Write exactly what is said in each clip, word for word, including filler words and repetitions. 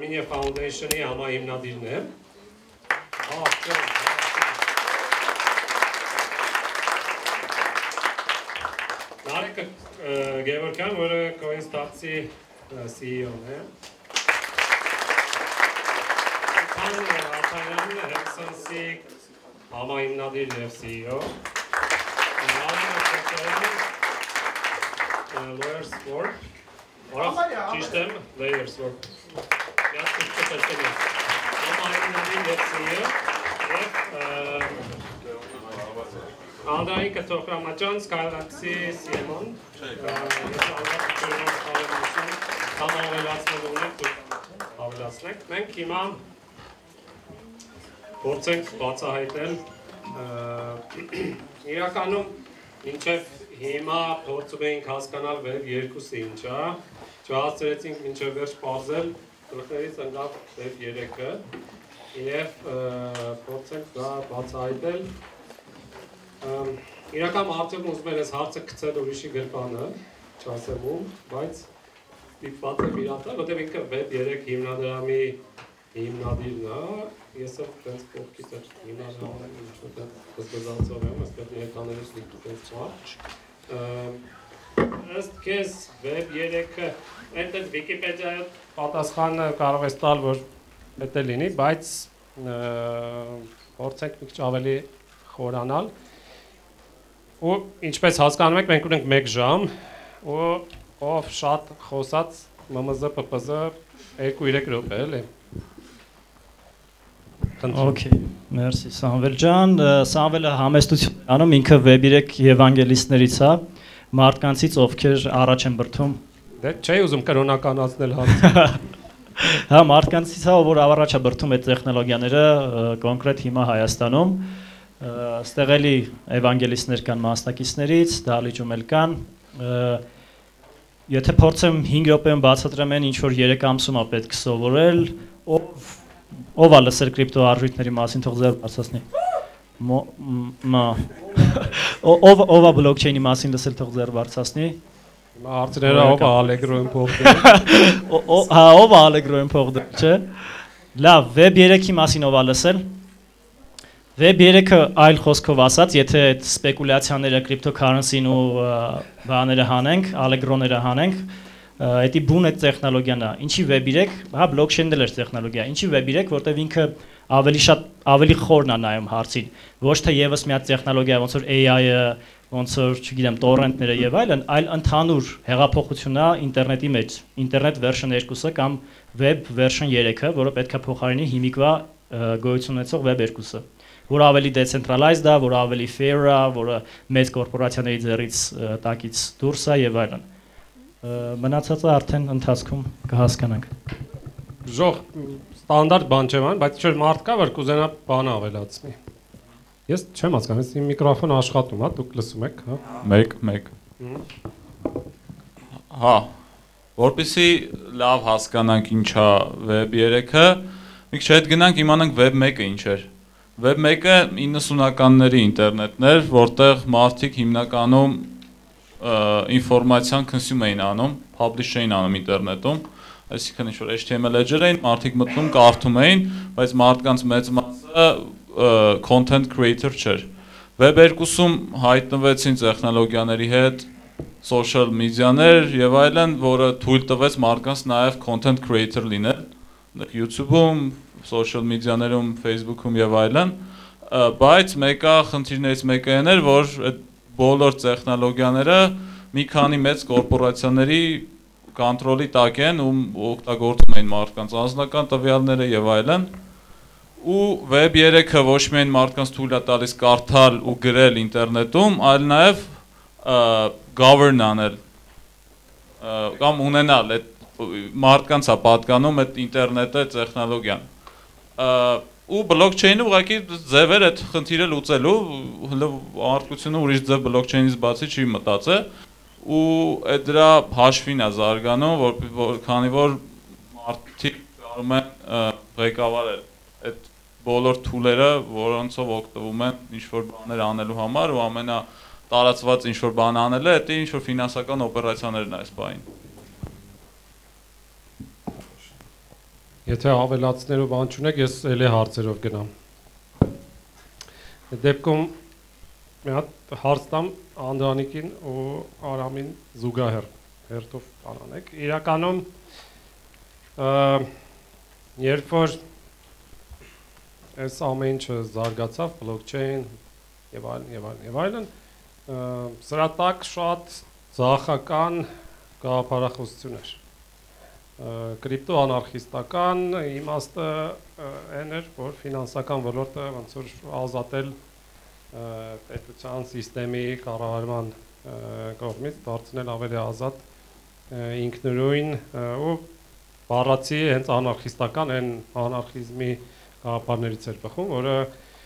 Armenia Foundation-ի համահիմնադիրն է։ Նարեկ Գևորգյան, որը Coinstart-ի C E O-ն է։ Քան Արտայանն է Hexens-ի համահիմնադիր և C E O։ Նարեկ Քոչարյանը Lawyers Work։ Որով ճիշտ եմ, Lawyers Work։ Միած կուշկետեցել եմ։ Համահիմնադիր և C E O և Անդրային կթոխրամաճան, Skylux-ի C M O-ն, ես անգապ կրնոց կամ ավելացնելու ունեք, դուք ավելացնեք։ Մենք հիմա փորձենք բացահայտել իրականում մինչև հիմա փորձում էինք հասկանալ վեբ երկուսը ինչ է, չհասցրեցինք մինչև վերջ պարզել, գլխներից ընկավ վեբ երեքը և փորձենք դա բացահայտել Իրական արդյոք ուզում եմ ես հարցը գցել ուրիշի գրպանը, չասեմ ում, բայց ստիպված եմ իրատալ, որտեղ ինքը վեբ երեք հիմնադրամի հիմնադիրն է, ես էլ տենց կողքից էլ հիմնադրամը ինչ-որ տեղ բզբզացող եմ, այստեղ ներկաներից լիք տենց չար։ Ըստ քեզ վեբ երեքը, այնտեղ Վիկիպեդիայի պատասխանը կարող ես տալ, որ պետք է լինի, բայց փորձենք մի քիչ ավելի խորանալ։ Ու ինչպես հասկանում եք, մենք ունենք մեկ ժամ, ու ով շատ խոսած M M Z P P Z երկու-երեք րոպե, էլի։ Okay, merci Սամվել ջան, Սամվելը համեստություն անում, ինքը վեբ երեք եվանգելիստներից է, մարդկանցից ովքեր առաջ են բրդում։ Դե չէի ուզում կրոնականացնել հարցը։ Հա, մարդկանցից է, որ առաջ է բրդում այդ տեխնոլոգիաները, կոնկրետ հիմա Հայաստանում։ Ստեղ էլի էվանգելիստներ կան մասնակիցներից, դահլիճում էլ կան։ Եթե փորձեմ հինգ րոպեում բացատրեմ այն, ինչ որ երեք ամսում է պետք սովորել, ով ով է լսել կրիպտո արժույթների մասին, թող ձեռ բարձրացնի։ Ով ով է բլոքչեյնի մասին լսել, թող ձեռ բարձրացնի։ Հիմա հարցերը ով է Allegro-ին փոխել։ Հա, ով է Allegro-ին փոխել, չէ։ Լավ, վեբ երեքի մասին ով է լսել։ Վեբ երեքը այլ խոսքով ասած, եթե այդ սպեկուլյացիաները, կրիպտոքարենսին ու բաները հանենք, Allegro-ները հանենք, դա բուն այդ տեխնոլոգիան է։ Ինչի վեբ երեք, հա բլոքչեյնն էլ է տեխնոլոգիա։ Ինչի վեբ երեք, որտեղ ինքը ավելի շատ ավելի խորն է նայում հարցին։ Ոչ թե եւս մի հատ տեխնոլոգիա, ոնց որ A I-ը, ոնց որ, չգիտեմ, տորենտները եւ այլն, այլ ընդհանուր հեղափոխություն է ինտերնետի մեջ։ Ինտերնետ version երկուսը կամ web version երեքը, որը պետք է փոխարինի հիմիկվա գոյություն ունեցող web երկուսը։ Որը ավելի decentralized է, որը ավելի fair է, որը մեծ կորպորացիաների ձեռից տակից դուրս է եւ այլն։ Մնացածը արդեն ընթացքում կհասկանանք։ Ժող ստանդարտ բան չէ, բայց ինչ-որ մարդ կա, որ կուզենա բան ավելացնի։ Ես չեմ հասկանում, իմ միկրոֆոնը աշխատում է, դուք լսում եք, հա։ Մեկ, մեկ։ Հա, որպեսզի լավ հասկանանք ինչ է վեբ երեքը, մի քիչ հետ գնանք իմանանք վեբ մեկը ինչ էր։ Վեբ մեկը իննսունականների ինտերնետն էր, որտեղ մարդիկ հիմնականում ինֆորմացիան consume էին անում, publish էին անում ինտերնետում, այսինքն ինչ-որ H T M L էջեր էին, մարդիկ մտնում, կարդում էին, բայց մարդկանց մեծ մասը content creator չէր։ Web երկուսում հայտնվեցին տեխնոլոգիաների հետ social media-ներ եւ այլն, որը թույլ տվեց մարդկանց նաեւ content creator լինել, YouTube-ում, social media-ներում, Facebook-ում եւ այլն, բայց մեկը խնդիրներից մեկը այն էր, որ այդ բոլոր տեխնոլոգիաները մի քանի մեծ կորպորացիաների կոնտրոլի տակ են ու օգտագործում են մարդկանց անձնական տվյալները եւ այլն։ Ու վեբ երեքը ոչ միայն մարդկանց թույլ է տալիս կարդալ ու գրել ինտերնետում, այլ նաեւ govern անել կամ ունենալ այդ մարդկանց է պատկանում այդ ինտերնետը, տեխնոլոգիան։ Ու բլոքչեյնը ուղղակի ձև էր այդ խնդիրը լուծելու, արտադրությունը ուրիշ ձև բլոքչեյնից բացի չի մտածել, ու այդ դրա հաշվին է զարգանում, որ քանի որ մարդիկ կարող են ղեկավարել այդ բոլոր թուլերը, որոնցով օգտվում են ինչ-որ բաներ անելու համար, ու ամենա տարածված ինչ-որ բան անելը, դա ինչ-որ ֆինանսական օպերացիաներն այս բային։ Եթե ավելացնելու բան չունեք, ես ելի հարցերով գնամ։ Դեպքում մի հատ հարց տամ Անդրանիկին ու Արամին զուգահեռ հերթով բանանեք։ Իրականում երբ որ այս ամեն ինչը զարգացավ, բլոկչեյն եւ այլն եւ այլն եւ այլն, սրա տակ շատ ձախական գաղափարախոսություն էր։ Կրիպտո անարխիստական իմաստը այն էր, որ ֆինանսական ոլորտը ոնց որ ազատել պետության համակարգի կառավարման կողմից դարձնել ավելի ազատ ինքնուրույն ու բառացի հենց անարխիստական այն անարխիզմի գաղափարներից էր բխում, որը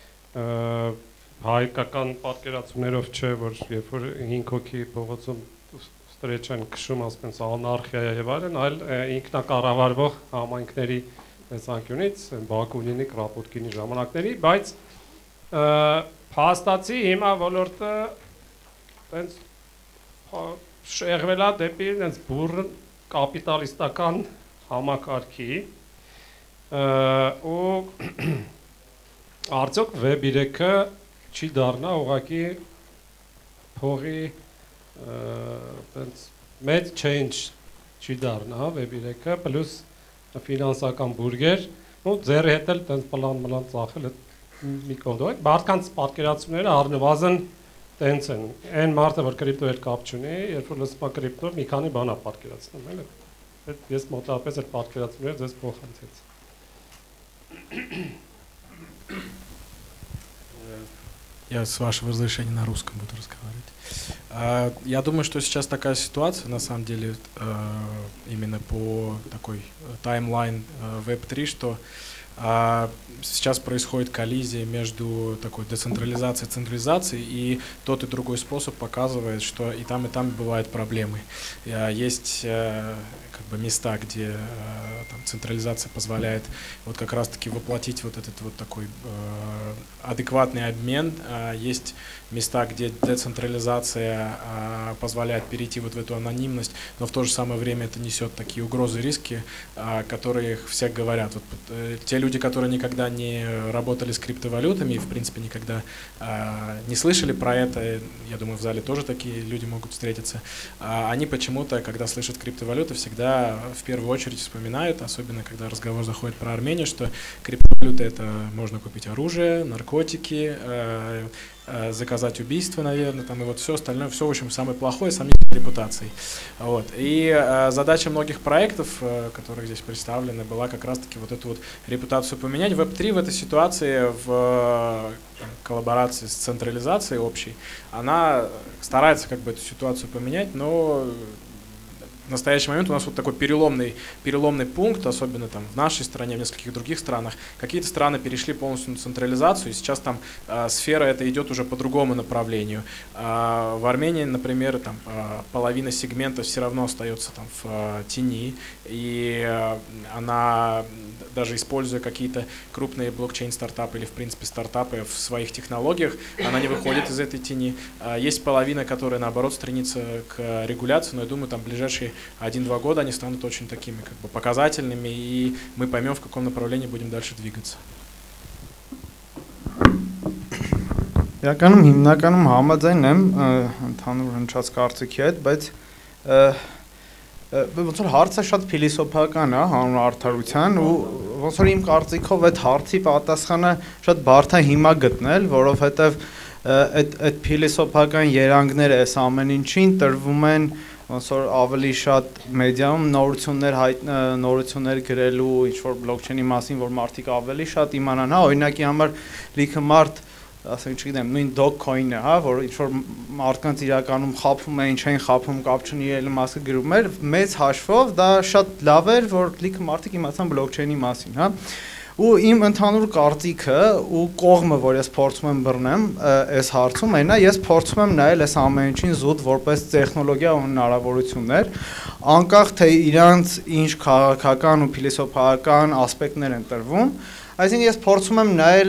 հայկական պատկերացումներով չէ, որ երբ որ հինգ հոգի փողոցում ստրեչ են քշում, ասում են անարխիա եւ այլն, այլ ինքնակառավարվող համայնքների տեսանկյունից, Բաքունինի, Կրապոտկինի ժամանակների, բայց փաստացի հիմա ոլորտը այնց շեղվել է դեպի այնց բուրըն կապիտալիստական համակարգի ու արդյոք վեբ երեքը չի դառնա ուղղակի փողի մեծ change չի դառնա վեբ երեքը պլյուս ֆինանսական բուրգեր ու ձեռի հետ էլ տենց պլան մլան ծախել մի կողմ մարդկանց պատկերացումները առնվազն տենց են այն մարդը որ կրիպտո հետ կապ չունի երբ որ լսում է կրիպտո մի քանի բան է պատկերացնում էլի այդ ես մոտավորապես այդ պատկերացումները ձեզ փոխանցեցի Я, с вашего разрешения, на русском буду разговаривать. Я думаю, что сейчас такая ситуация, на самом деле, именно по такой таймлайн веб три, что сейчас происходит коллизия между такой децентрализацией и централизацией, и тот и другой способ показывает, что и там, и там бывают проблемы. Есть как бы места, где там, централизация позволяет вот как раз-таки воплотить вот этот вот такой э, адекватный обмен. Есть места, где децентрализация э, позволяет перейти вот в эту анонимность, но в то же самое время это несет такие угрозы и риски, э, которые все говорят. Вот, э, те люди, которые никогда не работали с криптовалютами и, в принципе, никогда э, не слышали про это, я думаю, в зале тоже такие люди могут встретиться, э, они почему-то, когда слышат криптовалюты, всегда в первую очередь вспоминают, особенно когда разговор заходит про Армению, что криптовалюта — это можно купить оружие, наркотики, э, э, заказать убийство, наверное, там, и вот все остальное, все, в общем, самое плохое, сами репутацией. Вот. И э, задача многих проектов, э, которые здесь представлены, была как раз-таки вот эту вот репутацию поменять. веб три в этой ситуации, в э, коллаборации с централизацией общей, она старается как бы эту ситуацию поменять, но в настоящий момент у нас вот такой переломный, переломный пункт, особенно там в нашей стране, в нескольких других странах. Какие-то страны перешли полностью на централизацию, и сейчас там э, сфера эта идет уже по другому направлению. Э, в Армении, например, там э, половина сегмента все равно остается там в э, тени, и э, она, даже используя какие-то крупные блокчейн-стартапы или, в принципе, стартапы в своих технологиях, она не выходит из этой тени. Э, есть половина, которая, наоборот, стремится к регуляции, но я думаю, там в ближайшие один-два года они станут очень такими как бы показательными, и мы поймем, в каком направлении будем дальше двигаться. Իրականում հիմնականում համաձայն եմ ընդհանուր հնչած կարծիքի հետ, բայց ոնց որ հարցը շատ փիլիսոփական է հանուն արդարության ու ոնց որ իմ կարծիքով այդ հարցի պատասխանը շատ բարդ է հիմա գտնել, որովհետև այդ այդ փիլիսոփական երանգները այս ամեն ինչին տրվում են ոնց որ ավելի շատ մեդիայում նորություններ հայտ նորություններ գրելու ինչ որ բլոկչեյնի մասին, որ մարդիկ ավելի շատ իմանան, հա, օրինակի համար լիքը մարդ, ասենք չգիտեմ, նույն Dogecoin-ը, հա, որ ինչ որ մարդկանց իրականում խափում է, ինչ են խափում, կապ չունի ելը մասը գրում էր, մեծ հաշվով դա շատ լավ էր, որ լիքը մարդիկ իմացան բլոկչեյնի մասին, հա։ Ու իմ ընդհանուր կարծիքը ու կողմը, որ ես փորձում եմ բռնեմ այս հարցում, այնա ես փորձում եմ նայել այս ամեն ինչին զուտ որպես տեխնոլոգիա ու հնարավորություններ, անկախ թե իրանց ինչ քաղաքական ու փիլիսոփայական ասպեկտներ են տրվում, այսինքն ես փորձում եմ նայել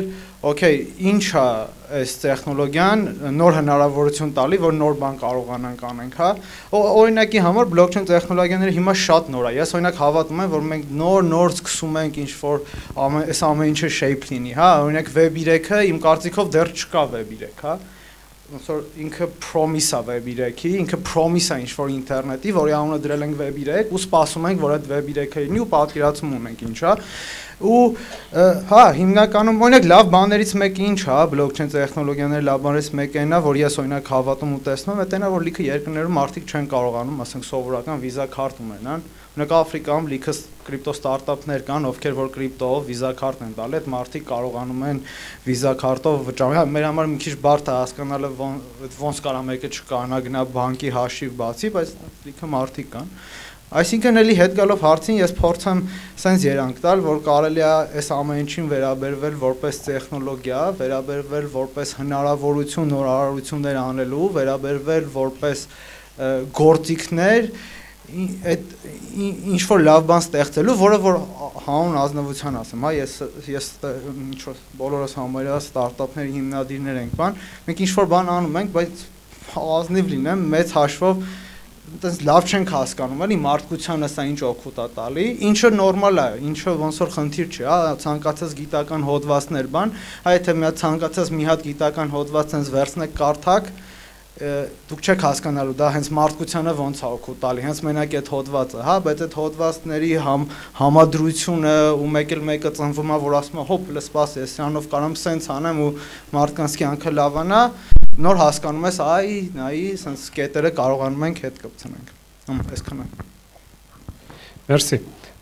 Okay, ինչա այս տեխնոլոգիան նոր հնարավորություն տալի, որ նոր բան կարողանանք անենք, հա։ Օրինակի համար blockchain տեխնոլոգիաները հիմա շատ նոր է։ Ես օրինակ հավատում եմ, որ մենք նոր-նոր սկսում ենք ինչ-որ այս ամեն ինչը shape լինի, հա։ Օրինակ web three-ը իմ կարծիքով դեռ չկա web three, հա։ Ոնց որ ինքը promise-ա web three-ի, ինքը promise-ա ինչ-որ ինտերնետի, որի անունը դրել ենք web three, ու սպասում ենք, որ այդ web three-ը լինի ու պատկերացում ունենք ինչա։ Ու հա հիմնականում օրինակ լավ բաներից մեկը ինչ հա blockchain տեխնոլոգիաների լավ բաներից մեկը այնա որ ես օրինակ հավատում ու տեսնում եմ դա որ լիքը երկրներում մարդիկ չեն կարողանում ասենք սովորական վիզա քարտ ունենան օրինակ Աֆրիկայում լիքը կրիպտո ստարտափներ կան ովքեր որ կրիպտոով վիզա քարտ են տալի այդ մարդիկ կարողանում են վիզա քարտով վճարել մեր համար մի քիչ բարդ է հասկանալը ոնց կարա մեկը չկարողանա գնա բանկի հաշիվ բացի բայց լիքը մարդիկ կան Այսինքն էլի հետ գալով հարցին ես փորձեմ սենց երանգ տալ, որ կարելի է այս ամեն ինչին վերաբերվել որպես տեխնոլոգիա, վերաբերվել որպես հնարավորություն նորարարություններ անելու, վերաբերվել որպես գործիքներ, այդ ինչ որ լավ բան ստեղծելու, որը որ հանուն ազնվության ասեմ, հա, ես ես ինչ որ բոլորս համարյա ստարտափների հիմնադիրներ ենք, բան, մենք ինչ որ բան անում ենք, բայց ազնիվ լինեմ, մեծ հաշվով Այդպես լավ չենք հասկանում, էլի մարդկությանը սա ինչ օգուտ է տալի, ինչը նորմալ է, ինչը ոնց որ խնդիր չի, հա, ցանկացած գիտական հոդվածներ բան, հա եթե մի հատ ցանկացած մի հատ գիտական հոդված sense վերցնեք կարդակ, դուք չեք հասկանալու դա հենց մարդկությանը ոնց է օգուտ տալի, հենց մենակ այդ հոդվածը, հա, բայց այդ հոդվածների համ համադրությունը ու մեկ էլ մեկը ծնվում է, որ ասում է, հոպ, լսպաս, ես սրանով կարամ sense անեմ ու մարդկանց կյանքը լավանա Նոր հասկանում ես, այ, նայի, սենց կետերը կարողանում ենք հետ կպցնենք։ Ամ, այսքան է։ Մերսի։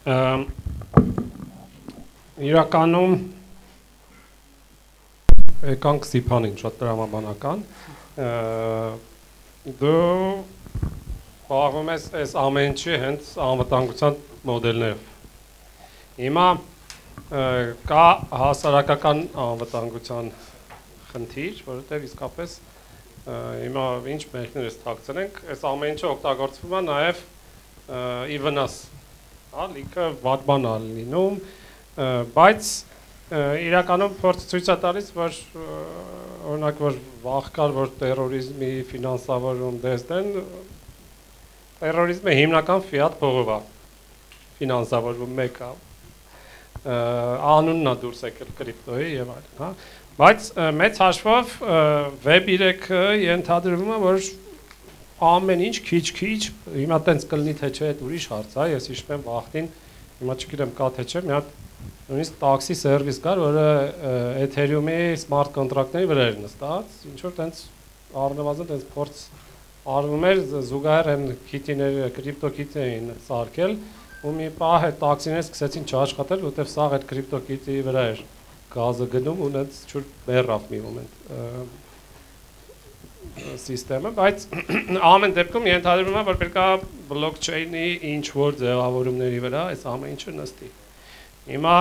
Իրականում եկանք Սիփանին, շատ տրամաբանական։ Դու պահվում ես այս ամեն ինչի հենց անվտանգության մոդելներով։ Հիմա կա հասարակական անվտանգության խնդիր, որովհետև իսկապես հիմա ինչ մեկներս թաքցել ենք, այս ամեն ինչը օգտագործվում է նաև ի վնաս, հա, լիքը վատ բան է լինում, բայց իրականում փորձ ցույց է տալիս, որ օրինակ որ վաղ կար, որ տերորիզմի ֆինանսավորում դեսդեն, տերորիզմը հիմնական ֆիատ փողով է ֆինանսավորվում մեկը, անունն է դուրս եկել կրիպտոյի եւ այլն, հա Բայց մեծ հաշվով web three-ը ենթադրվում է, որ ամեն ինչ քիչ-քիչ, հիմա տենց կլինի թե չէ, այդ ուրիշ հարց է, ես հիշում եմ վախտին, հիմա չգիտեմ կա թե չէ, մի հատ նույնիսկ տաքսի սերվիս կար, որը Ethereum-ի smart contract-ների վրա էր նստած, ինչ որ տենց առնվազն տենց փորձ արվում էր, զուգահեռ են քիթիները, կրիպտո քիթի էին սարքել, ու մի պահ այդ տաքսիները սկսեցին չաշխատել, որտեղ սաղ այդ կրիպտո քիթի վրա էր գազը գնում ու նենց չուր բերավ մի մոմենտ սիստեմը, բայց ամեն դեպքում ենթադրվում է, որ պետք է բլոկչեյնի ինչ-որ ձևավորումների վրա այս ամեն ինչը նստի։ Հիմա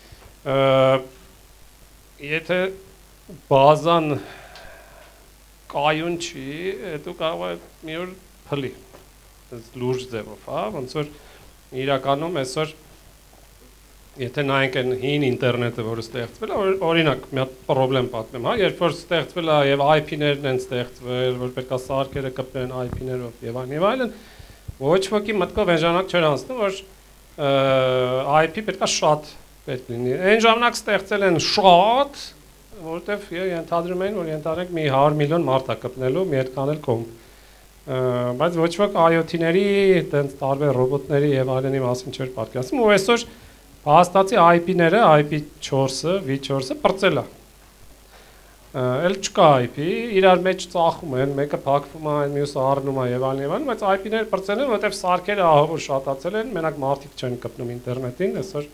եթե բազան կայուն չի, հետո կարող է մի օր փլի, լուրջ ձևով, հա, ոնց որ իրականում այսօր Եթե նայենք այն հին ինտերնետը, որը ստեղծվել է, օրինակ մի հատ պրոբլեմ պատմեմ, հա, երբ որ ստեղծվել է եւ I P-ներն են ստեղծվել, որ պետք է սարքերը կպնեն I P-ներով եւ այլն եւ այլն, ոչ ոքի մտքով այն ժամանակ չէր անցնում, որ I P պետք է շատ պետք լինի։ Այն ժամանակ ստեղծել են շատ, որովհետեւ ենթադրում էին, որ ենթադրենք մի հարյուր միլիոն մարդ է կպնելու մի այդքան էլ կոմ։ Բայց ոչ ոք IoT-ների, այդպես տարբեր ռոբոտների եւ այլնի մասին չէր պատկերացնում, ու այսօր Հաստատի I P-ները, I P four-ը, V four-ը պրծել է։ Էլ չկա I P, իրար մեջ ծախում են, մեկը փակվում է, այն մյուսը առնում է եւ այլն եւ այլն, բայց I P-ները պրծել են, որովհետեւ սարքերը ահավոր շատացել են, մենակ մարդիկ չեն կպնում ինտերնետին, այսօր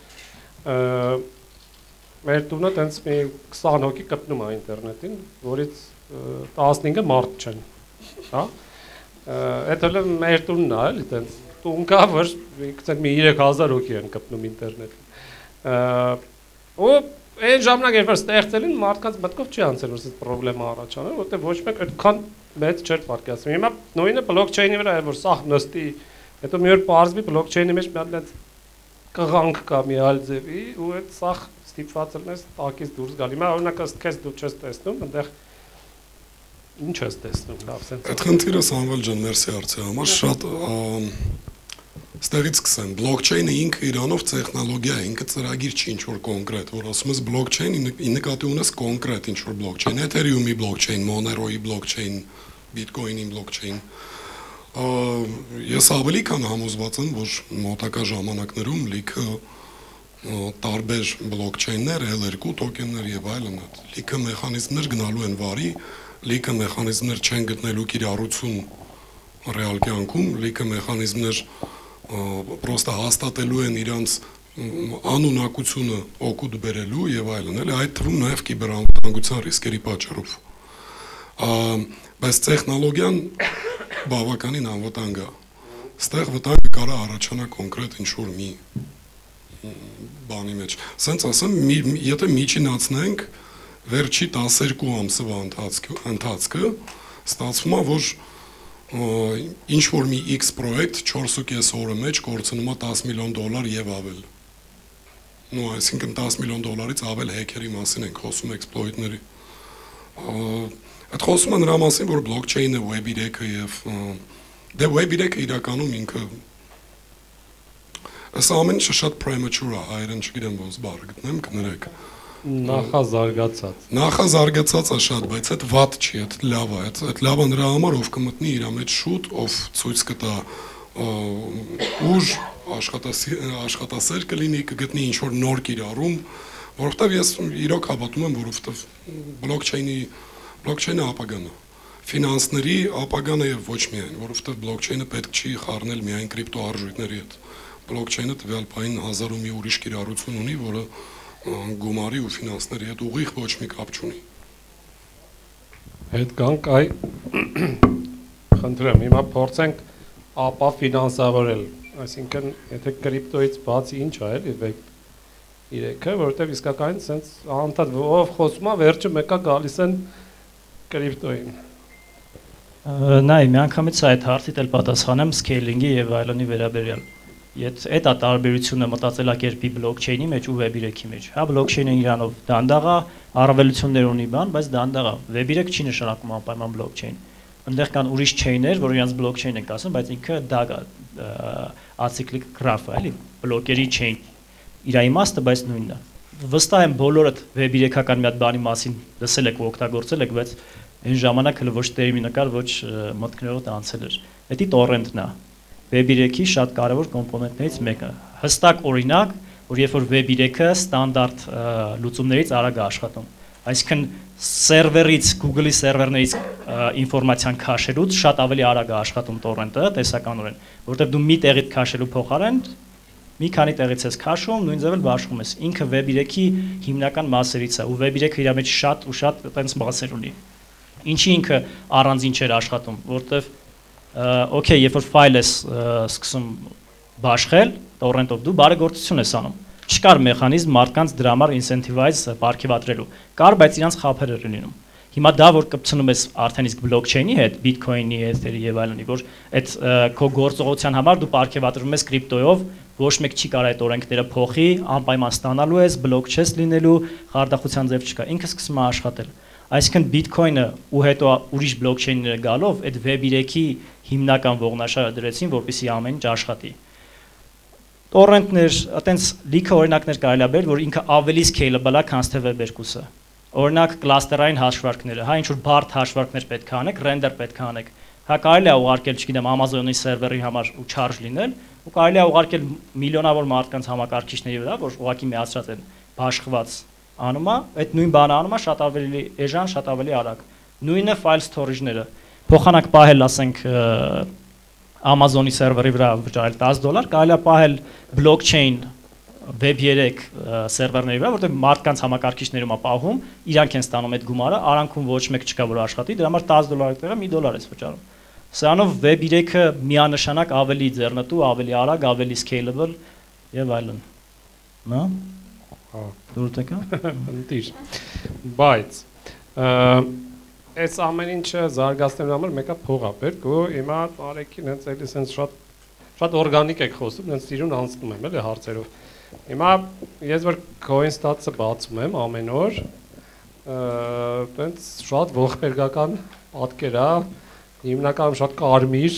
մեր տունը տենց մի twenty հոգի կպնում է ինտերնետին, որից fifteen-ը մարդ չեն, հա։ Այդ հələ մեր տունն է, էլի տենց տուն կա, որ գցենք մի three thousand հոգի են կպնում ինտերնետին։ Ու այն ժամանակ երբ որ ստեղծել են, մարդկանց մտքով չի անցել, որ այս խնդրեմը առաջանում, որտեղ ոչ մեկ այդքան մեծ չէր պատկերացնում։ Հիմա նույնը բլոկչեյնի վրա է, որ սա նստի, հետո մի օր պարզվի բլոկչեյնի մեջ մի հատ կղանք կա մի այլ ձևի, ու այդ սա ստիպված ես տակից դուրս գալ։ Հիմա օրինակ ըստ քեզ դու չես տեսնում, այնտեղ ինչ ես տեսնում, լավ, սենց։ Այդ խնդիրը Սամվել ջան, մերսի հարցի համար շատ ստեղից սկսեմ։ Բլոկչեյնը ինքը իրանով տեխնոլոգիա է, ինքը ծրագիր չի ինչ-որ կոնկրետ, որ ասում ես բլոկչեյն, ի նկատի ունես կոնկրետ ինչ-որ բլոկչեյն, Ethereum-ի բլոկչեյն, Monero-ի բլոկչեյն, Bitcoin-ի բլոկչեյն։ Ես ավելի քան համոզված եմ, որ մոտակա ժամանակներում լիքը տարբեր բլոկչեյններ, L two տոկեններ եւ այլն, լիքը մեխանիզմներ գնալու են վարի, լիքը մեխանիզմներ չեն գտնելու կիրառություն ռեալ կյանքում, լիքը մեխանիզմներ պրոստը հաստատելու են իրանց անունակությունը օգուտ բերելու եւ այլն, էլի այդ թվում նաեւ կիբերանվտանգության ռիսկերի պատճառով։ Բայց տեխնոլոգիան բավականին անվտանգ է։ Ստեղ վտանգը կարա առաջանա կոնկրետ ինչ-որ մի բանի մեջ։ Սենց ասեմ, եթե միջինացնենք վերջի տասներկու ամսվա ընթացքը, ստացվում է, որ ինչ-որ մի X պրոյեկտ չորս ու կես օրը մեջ կորցնում է տասը միլիոն դոլար եւ ավել։ Ну, այսինքն տասը միլիոն դոլարից ավել հեքերի մասին ենք խոսում, էքսպլոյտների։ Այդ խոսում է նրա մասին, որ բլոկչեյնը, Web three-ը եւ դե Web three-ը իրականում ինքը Ըստ ամեն ինչը շատ premature է, հայերեն չգիտեմ ոնց բառ գտնեմ, կներեք։ Նախազարգացած։ Նախազարգացած է շատ, բայց այդ վատ չի, այդ լավ է, այդ լավը նրա համար, ով կմտնի իր մեջ շուտ, ով ցույց կտա ուժ, աշխատասեր կլինի, կգտնի ինչ-որ նոր կիրառում, որովհետև ես իրոք հավատում եմ, որովհետև բլոկչեյնի բլոկչեյնը ապագան է։ Ֆինանսների ապագան է եւ ոչ միայն, որովհետև բլոկչեյնը պետք չի խառնել միայն կրիպտո արժույթների հետ։ Բլոկչեյնը տվյալ պահին հազար ու մի ուրիշ կիրառություն ունի, որը գումարի ու ֆինանսների հետ ուղիղ ոչ մի կապ չունի։ Հետ կանք այ խնդրեմ, հիմա փորձենք ապա ֆինանսավորել, այսինքն եթե կրիպտոից բացի ինչ է էլի Web three-ը, որովհետև իսկականին սենց անդադ ով խոսում է, վերջը մեկը գալիս են կրիպտոին։ Նայ, միանգամից այդ հարցիդ էլ պատասխանեմ scaling-ի եւ այլնի վերաբերյալ։ Եթե այդ է տարբերությունը մտածելակերպի բլոկչեյնի մեջ ու Web three-ի մեջ։ Հա բլոկչեյնը իրանով դանդաղ է, առավելություններ ունի բան, բայց դանդաղ է։ Web three չի նշանակում անպայման բլոկչեյն։ Այնտեղ կան ուրիշ չեյներ, որ իրենց բլոկչեյն են ասում, բայց ինքը դա է ացիկլիկ գրաֆ է, էլի, բլոկերի չեյն։ Իր իմաստը, բայց նույնն է։ Վստահ եմ բոլորդ Web three-ական մի հատ բանի մասին լսել եք ու օգտագործել եք, բայց այն ժամանակ հələ ոչ տերմինը կար, ոչ մտքներով անցել էր։ Դա տորենտն է։ Web three-ի շատ կարևոր կոմպոնենտներից մեկը։ Հստակ օրինակ, որ երբ որ Web three-ը ստանդարտ լուծումներից արագ է աշխատում։ Այսինքն սերվերից, Google-ի սերվերներից ինֆորմացիան քաշելուց շատ ավելի արագ է աշխատում տորենտը, տեսականորեն, որովհետև դու մի տեղից քաշելու փոխարեն մի քանի տեղից ես քաշում, նույն ձև էլ բաշխում ես։ Ինքը Web three-ի հիմնական մասերից է, ու Web three-ը իր մեջ շատ ու շատ այդպես մասեր ունի։ Ինչի ինքը առանձին չէր աշխատում, որովհետև Okay, երբ որ ֆայլ ես սկսում բաշխել, տորենտով դու բարեգործություն ես անում։ Չկար մեխանիզմ մարդկանց դրա համար incentivize պարգևատրելու։ Կար, բայց իրանց խափեր էր լինում։ Հիմա դա որ կպցնում ես արդեն իսկ բլոկչեյնի հետ, Bitcoin-ի, Ether-ի եւ այլնի, որ այդ քո գործողության համար դու պարգևատրում ես կրիպտոյով, ոչ մեկ չի կարող այդ օրենքները փոխի, անպայման ստանալու ես, բլոկ չես լինելու, խարդախության ձև չկա։ Ինքը սկսում է աշխատել։ Այսինքն Bitcoin-ը ու հետո ուրիշ բլոկչեյնները գալով այդ Web three-ի հիմնական ողնաշարը դրեցին, որպեսզի ամեն ինչ աշխատի։ Տորենտներ, այտենց լիքը օրինակներ կարելի է բերել, որ ինքը ավելի scalable է, քան թե Web two-ը։ Օրինակ կլաստերային հաշվարկները, հա ինչ որ բարդ հաշվարկներ պետք է անեք, render պետք է անեք։ Հա կարելի է ուղարկել, չգիտեմ, Amazon-ի սերվերի համար ու charge լինել, ու կարելի է ուղարկել միլիոնավոր մարդկանց համակարգիչների վրա, որ ուղղակի միացած են, բաշխված անում է, այդ նույն բանը անում է շատ ավելի էժան, շատ ավելի արագ։ Նույնը file storage-ները։ Փոխանակ պահել, ասենք, Amazon-ի սերվերի վրա վճարել տասը դոլար, կարելի է պահել blockchain Web three սերվերների վրա, որտեղ մարդկանց համակարգիչներում է պահում, իրանք են ստանում այդ գումարը, արանքում ոչ մեկ չկա որ աշխատի, դրա համար տասը դոլարի տեղը մի դոլար ես վճարում։ Սրանով Web three-ը միանշանակ ավելի ձեռնտու, ավելի արագ, ավելի scalable եւ այլն։ Նա Դուրտեկա։ Ընտիր։ Բայց այս ամեն ինչը զարգացնելու համար մեկը փող է պետք ու հիմա Արեքին հենց էլի սենց շատ շատ օրգանիկ եք խոսում, հենց իրուն անցնում եմ էլի հարցերով։ Հիմա ես որ CoinStats-ը բացում եմ ամեն օր, այտենց շատ ողբերգական պատկեր է, հիմնականում շատ կարմիր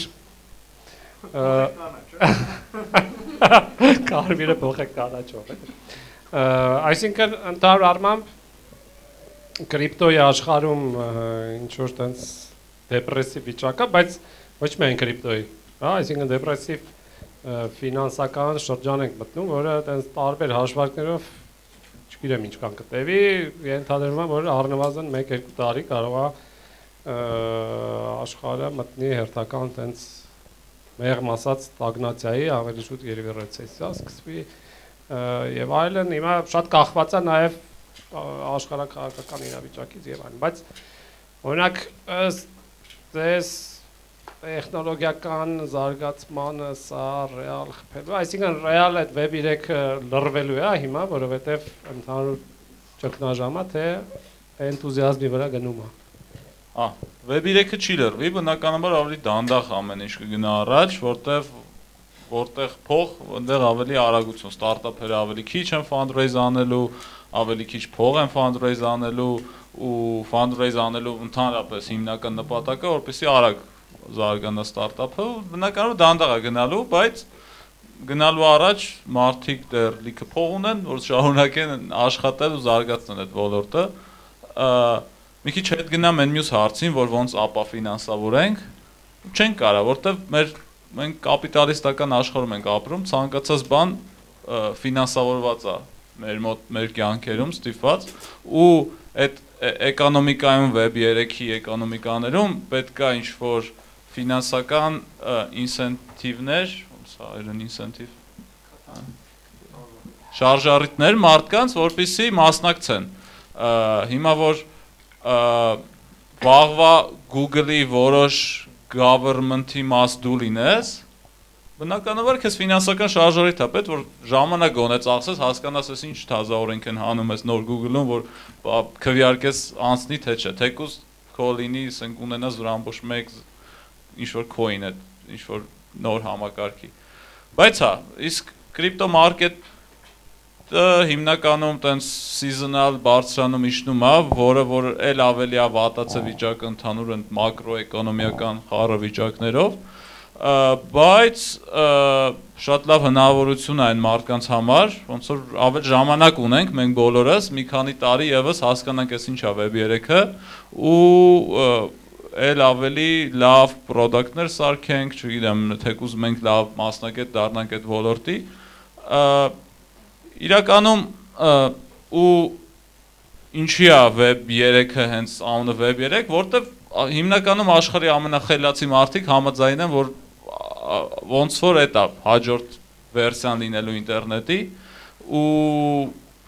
կարմիրը փոխեք կանաչով է։ Այսինքն ընդհանուր առմամբ կրիպտոյի աշխարհում ինչ որ տենց դեպրեսիվ վիճակ է, բայց ոչ միայն կրիպտոյի, հա, այսինքն դեպրեսիվ ֆինանսական շրջան ենք մտնում, որը տենց տարբեր հաշվարկներով չգիտեմ ինչքան կտևի, ենթադրվում է, որ առնվազն մեկ-երկու տարի կարող է աշխարհը մտնի հերթական տենց մեղմ ասած ստագնացիայի, ավելի շուտ երևի ռեցեսիա սկսվի եւ այլն, հիմա շատ կախված է նաեւ աշխարհաքաղաքական իրավիճակից եւ այլն, բայց օրինակ ըստ տեխնոլոգիական զարգացմանը սա ռեալ խփելու, այսինքն ռեալ այդ վեբ երեքը լռվելու է հիմա, որովհետեւ ընդհանուր ճգնաժամը թե էնտուզիազմի վրա գնում է։ Ա, վեբ երեքը չի լռվի, բնականաբար ավելի դանդաղ ամեն ինչ կգնա առաջ, որտեվ որտեղ փող, այնտեղ ավելի արագություն, ստարտափերը ավելի քիչ են fundraise անելու, ավելի քիչ փող են fundraise անելու ու fundraise անելու ընդհանրապես հիմնական նպատակը, որպեսզի արագ զարգանա ստարտափը, բնականաբար դանդաղ է գնալու, բայց գնալու առաջ մարդիկ դեռ լիքը փող ունեն, որ շարունակեն աշխատել ու զարգացնել այդ ոլորտը։ Մի քիչ հետ գնամ այն մյուս հարցին, որ ոնց ապա ֆինանսավորենք, չենք կարա, որտեվ մեր մենք կապիտալիստական աշխարհում ենք ապրում, ցանկացած բան ֆինանսավորված է մեր մոտ մեր կյանքերում ստիպված ու այդ էկոնոմիկայում վեբ երեքի էկոնոմիկաներում պետք է ինչ-որ ֆինանսական ինսենտիվներ, ոնց է այրն ինսենտիվ շարժառիթներ մարդկանց, որպեսզի մասնակցեն։ Հիմա որ վաղվա Google-ի որոշ government-ի մաս դու լինես, բնականաբար քեզ ֆինանսական շարժառիթ է պետք, որ ժամանակ գոնե ծախսես, հասկանաս ես ինչ թազաօրենք են հանում ես նոր Google-ում, որ քվեարկես անցնի թե չէ, թեկուզ քո լինի, ասենք ունենաս որ ամբողջ մեկ ինչ որ coin է, ինչ որ նոր համակարգի։ Բայց հա, իսկ crypto market հիմնականում տենց seasonal բարձրանում իջնում է, որը որ էլ ավելի է վատացե վիճակը ընդհանուր են մակրոէկոնոմիական խառը վիճակներով, բայց շատ լավ հնարավորություն է այն մարդկանց համար, ոնց որ ավելի ժամանակ ունենք մենք բոլորս, մի քանի տարի եւս հասկանանք ես ինչ է վեբ երեքը ու էլ ավելի լավ product-ներ սարքենք, չգիտեմ, թեկուզ մենք լավ մասնակետ դառնանք այդ ոլորտի, իրականում ու ինչի է վեբ երեքը հենց անունը վեբ երեք, որտեվ հիմնականում աշխարհի ամենախելացի մարդիկ համաձայն են, որ ոնց որ էտա հաջորդ վերսիան լինելու ինտերնետի ու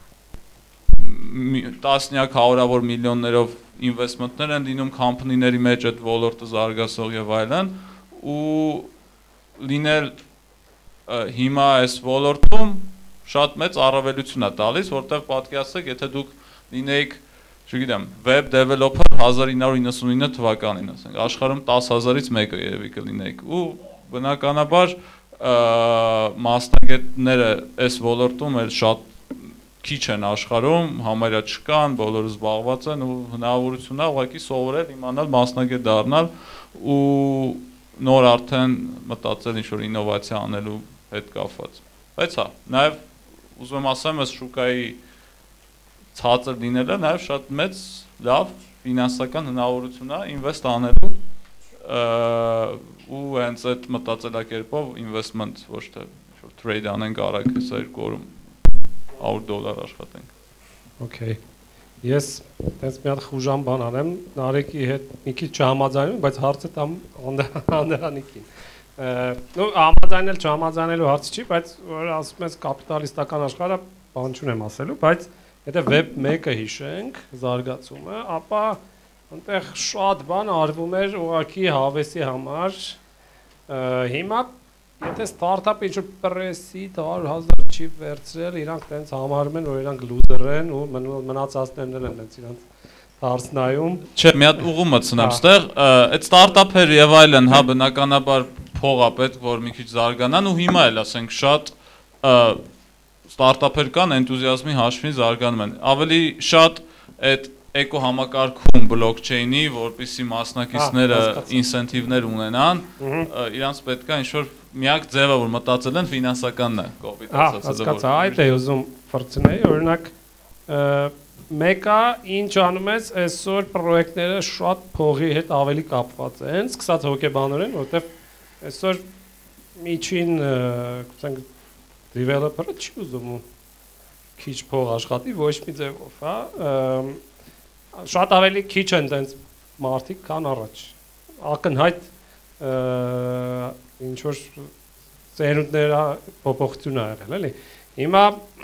տասնյակ հարյուրավոր միլիոններով ինվեստմենտներ են լինում կամփանիների մեջ այդ ոլորտը զարգացող եւ այլն ու լինել հիմա այս ոլորտում շատ մեծ առավելություն է տալիս, որտեղ պատկերացրեք, եթե դուք լինեիք, չգիտեմ, web developer հազար ինը հարյուր իննսունինը թվականին, ասենք, աշխարհում տասը հազարից մեկը երևի կլինեիք ու բնականաբար մասնագետները այս ոլորտում էլ շատ քիչ են աշխարհում, համարյա չկան, բոլորը զբաղված են ու հնարավորություն է ուղղակի սովորել, իմանալ, մասնագետ դառնալ ու նոր արդեն մտածել ինչ-որ ինովացիա անելու հետ կապված։ Բայց հա, նաև ուզում եմ ասեմ, այս շուկայի ցածր լինելը նաև շատ մեծ լավ ֆինանսական հնարավորություն է ինվեստ անելու ու հենց այդ մտածելակերպով investment ոչ թե ինչ-որ trade անենք արագ հեսա երկու օրում հարյուր դոլար աշխատենք։ Okay։ Ես տենց մի հատ խուժան բան անեմ, Նարեկի հետ մի քիչ չհամաձայնում, բայց հարցը տամ Անդրանիկին։ Նո համաձայնել չհամաձայնելու հարց չի, բայց որ ասում ես կապիտալիստական աշխարհը բան չունեմ ասելու, բայց եթե վեբ մեկը հիշենք, զարգացումը, ապա այնտեղ շատ բան արվում էր ուղղակի հավեսի համար։ Հիմա եթե ստարտափը ինչ-որ պրեսի հարյուր հազար չի վերցրել, իրանք տենց համարում են, որ իրանք լուզեր են ու մնացածներն են տենց իրանք հարցնայում։ Չէ, մի հատ ուղու մտցնեմ ստեղ, այդ ստարտափեր եւ այլն, հա, բնականաբար փող է պետք, որ մի քիչ զարգանան ու հիմա էլ ասենք շատ ստարտափեր կան, էնտուզիազմի հաշվին զարգանում են։ Ավելի շատ այդ էկո համակարգում բլոկչեյնի, որպեսզի մասնակիցները ինսենթիվներ ունենան, իրանց պետք է ինչ-որ միակ ձևը, որ մտածել են, ֆինանսականն է, կոպիտ ասած։ Հա, հասկացա, այդ է ուզում ֆորցնեի, օրինակ մեկը ինչ անում ես, այսօր պրոյեկտները շատ փողի հետ ավելի կապված են, սկսած հոգեբանորեն, որտեվ այսօր միջին, ասենք, developer-ը չի ուզում քիչ փող աշխատի, ոչ մի ձևով, հա, շատ ավելի քիչ են տենց մարդիկ քան առաջ։ Ակնհայտ ինչ որ ծերունդները փոփոխություն ա եղել, էլի։ Հիմա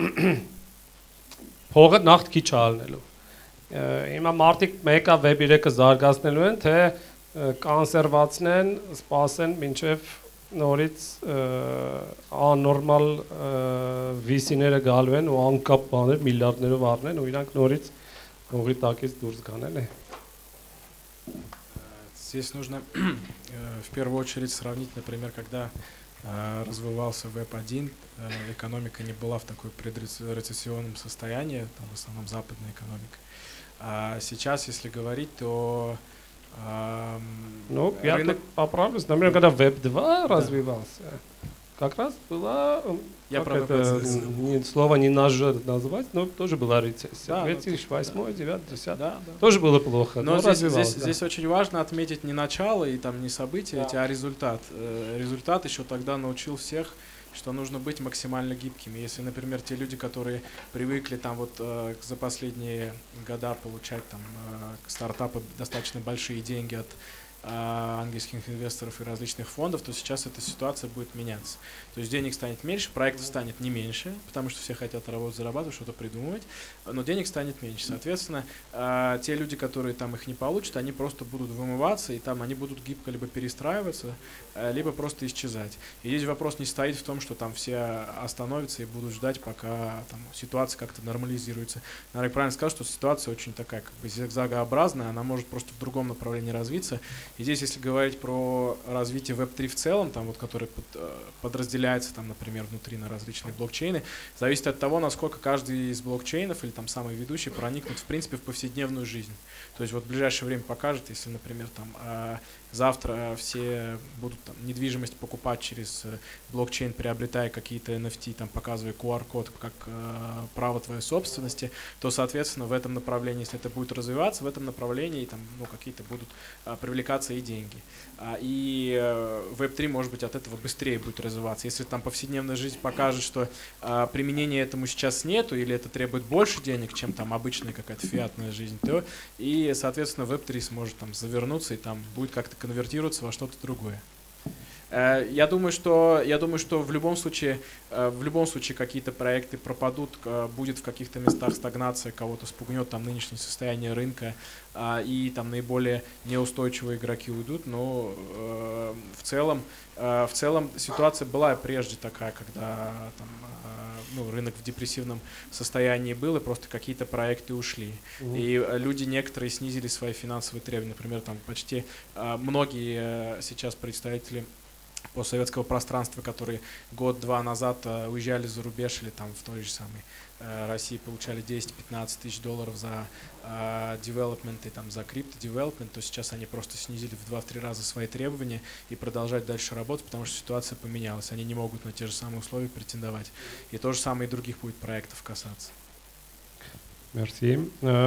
փողը նախ քիչ ալնելու։ Հիմա մարդիկ մեկը վեբ երեքը զարգացնելու են, թե կոնսերվացնեն, սպասեն մինչև նորից աննորմալ վիսիները գալու են ու անկապ բաներ միլիարդներով առնեն ու իրանք նորից հողի տակից դուրս գան, էլի։ Здесь нужно в первую очередь сравнить, например, когда развивался веб один, экономика не была в такой предрецессионном состоянии, там в основном западная экономика. А сейчас, если говорить, то А, ну, я рынок... поправлюсь, например, когда веб два развивался, как раз была, я это, не, слово не нажо назвать, но тоже была рецессия. Да, две тысячи восьмой, девятый, десятый, да, да. Тоже было плохо, но, но здесь, здесь, да. здесь очень важно отметить не начало и там не события, да. эти, а результат. Результат еще тогда научил всех, что нужно быть максимально гибкими. Если, например, те люди, которые привыкли там вот э, за последние года получать там э, стартапы достаточно большие деньги от э, ангельских инвесторов и различных фондов, то сейчас эта ситуация будет меняться. То есть денег станет меньше, проектов станет не меньше, потому что все хотят работать, зарабатывать, что-то придумывать, но денег станет меньше. Соответственно, э, те люди, которые там их не получат, они просто будут вымываться, и там они будут гибко либо перестраиваться, э, либо просто исчезать. И здесь вопрос не стоит в том, что там все остановятся и будут ждать, пока там ситуация как-то нормализируется. Нарик правильно сказал, что ситуация очень такая как бы зигзагообразная, она может просто в другом направлении развиться. И здесь, если говорить про развитие веб три в целом, там вот, который под, подразделяется, там, например, внутри на различные блокчейны, зависит от того, насколько каждый из блокчейнов или там самый ведущий проникнут в принципе в повседневную жизнь. То есть вот в ближайшее время покажет, если, например, там э, завтра все будут там, недвижимость покупать через э, блокчейн, приобретая какие-то эн эф ти, там показывая ку ар-код как э, право твоей собственности, то, соответственно, в этом направлении, если это будет развиваться, в этом направлении там, ну, какие-то будут э, привлекаться и деньги. А, и э, веб три, может быть, от этого быстрее будет развиваться. Если там повседневная жизнь покажет, что э, применения этому сейчас нету, или это требует больше денег, чем там обычная какая-то фиатная жизнь, то и, соответственно, веб три сможет там завернуться и там будет как-то конвертироваться во что-то другое. Я думаю, что, я думаю, что в любом случае, в любом случае какие-то проекты пропадут, будет в каких-то местах стагнация, кого-то спугнет там нынешнее состояние рынка, и там наиболее неустойчивые игроки уйдут, но в целом, в целом ситуация была прежде такая, когда там, ну, рынок в депрессивном состоянии был, и просто какие-то проекты ушли. Mm-hmm. И люди некоторые снизили свои финансовые требования. Например, там почти многие сейчас представители постсоветского пространства, которые год-два назад уезжали за рубеж или там в той же самой России получали десять-пятнадцать тысяч долларов за development и там за крипто-девелопмент, то сейчас они просто снизили в два-три раза свои требования и продолжать дальше работать, потому что ситуация поменялась. Они не могут на те же самые условия претендовать. И то же самое и других будет проектов касаться. Merci.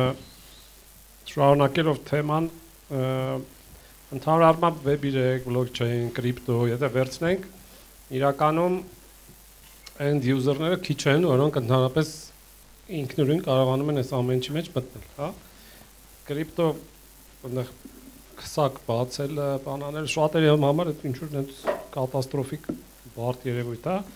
Շարունակելով թեման, ընդհանուր առմամբ վեբ երեք, բլոկչեյն, կրիպտո, եթե վերցնենք, իրականում end user-ները քիչ են, որոնք ընդհանրապես ինքնուրույն կարողանում են այս ամեն ինչի մեջ մտնել, հա։ Կրիպտո այնտեղ քսակ բացել, բանանել, շատերի համար այդ ինչ-որ այնց կատաստրոֆիկ բարդ երևույթ է։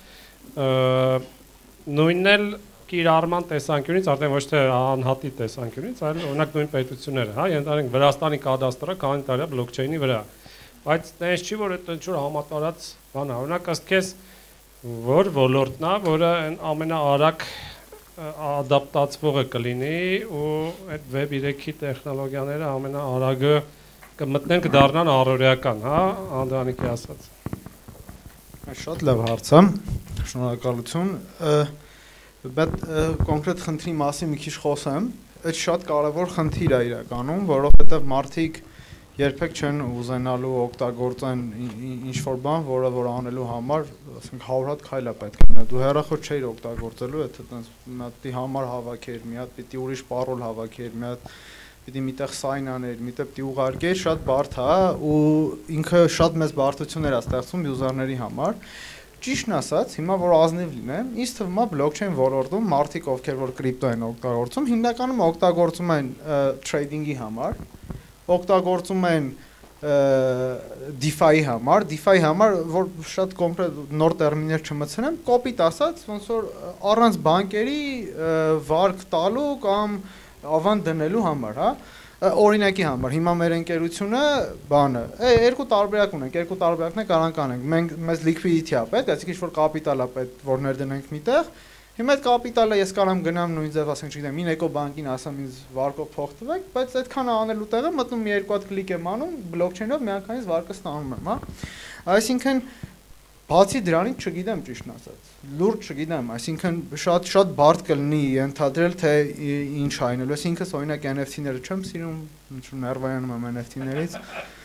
Նույնն էլ կիրառման տեսանկյունից, արդեն ոչ թե անհատի տեսանկյունից, այլ օրինակ նույն պետությունները, հա, ենթադրենք Վրաստանի կադաստրը քանի տարի է բլոկչեյնի վրա։ Բայց տես չի, որ այդ ինչ-որ համատարած բան է, օրինակ ըստ քեզ որ ոլորտն է, որը ամենաարագ ադապտացվողը կլինի ու այդ վեբ երեքի տեխնոլոգիաները ամենաարագը կմտնեն կդառնան առօրեական, հա, Անդրանիկի ասած։ Շատ լավ հարց է, շնորհակալություն։ Բայց կոնկրետ խնդրի մասին մի քիչ խոսեմ, այդ շատ կարևոր խնդիր է իրականում, որովհետև մարդիկ երբեք չեն ուզենալու օգտագործեն ինչ-որ բան, որը որ անելու համար, ասենք հարյուր հատ քայլ է պետք է։ Դու հեռախոս չէիր օգտագործելու, եթե տենց մի հատ պիտի համար հավաքեր, մի հատ պիտի ուրիշ պարոլ հավաքեր, մի հատ պիտի միտեղ սայն աներ, միտեղ պիտի ուղարկեր, շատ բարդ է ու ինքը շատ մեծ բարդություններ է ստեղծում յուզերների համար։ Ճիշտն ասած, հիմա որ ազնիվ լինեմ, ինձ թվում է բլոքչեյն ոլորտում մարդիկ, ովքեր որ կրիպտո են օգտագործում, հիմնականում օգտագործում են թրեյդինգի համար, օգտագործում են DeFi-ի համար, DeFi-ի համար, որ շատ կոնկրետ նոր տերմիններ չմցնեմ, կոպիտ ասած, ոնց որ առանց բանկերի վարկ տալու կամ ավան դնելու համար, հա, օրինակի համար, հիմա մեր ընկերությունը բանը, երկու տարբերակ ունենք, երկու տարբերակներ կարող անենք, մենք մեզ liquidity է պետք, այսինքն ինչ-որ կապիտալ է պետք, որ ներդնենք միտեղ, հիմա այդ կապիտալը ես կարող գնամ նույն ձև, ասենք, չգիտեմ, Mineco բանկին ասեմ ինձ վարկով փող տվեք, բայց այդքան անելու տեղը մտնում մի երկու հատ կլիկ եմ անում, բլոքչեյնով միանգամից վարկը ստանում եմ, հա։ Այսինքն բացի դրանից չգիտեմ ճիշտն ասած, լուրջ չգիտեմ, այսինքն շատ շատ բարդ կլինի ենթադրել, թե ինչ այնելու, ես ինքս օրինակ N F T-ները չեմ սիրում, ինչ-որ ներվայանում եմ N F T-ներից։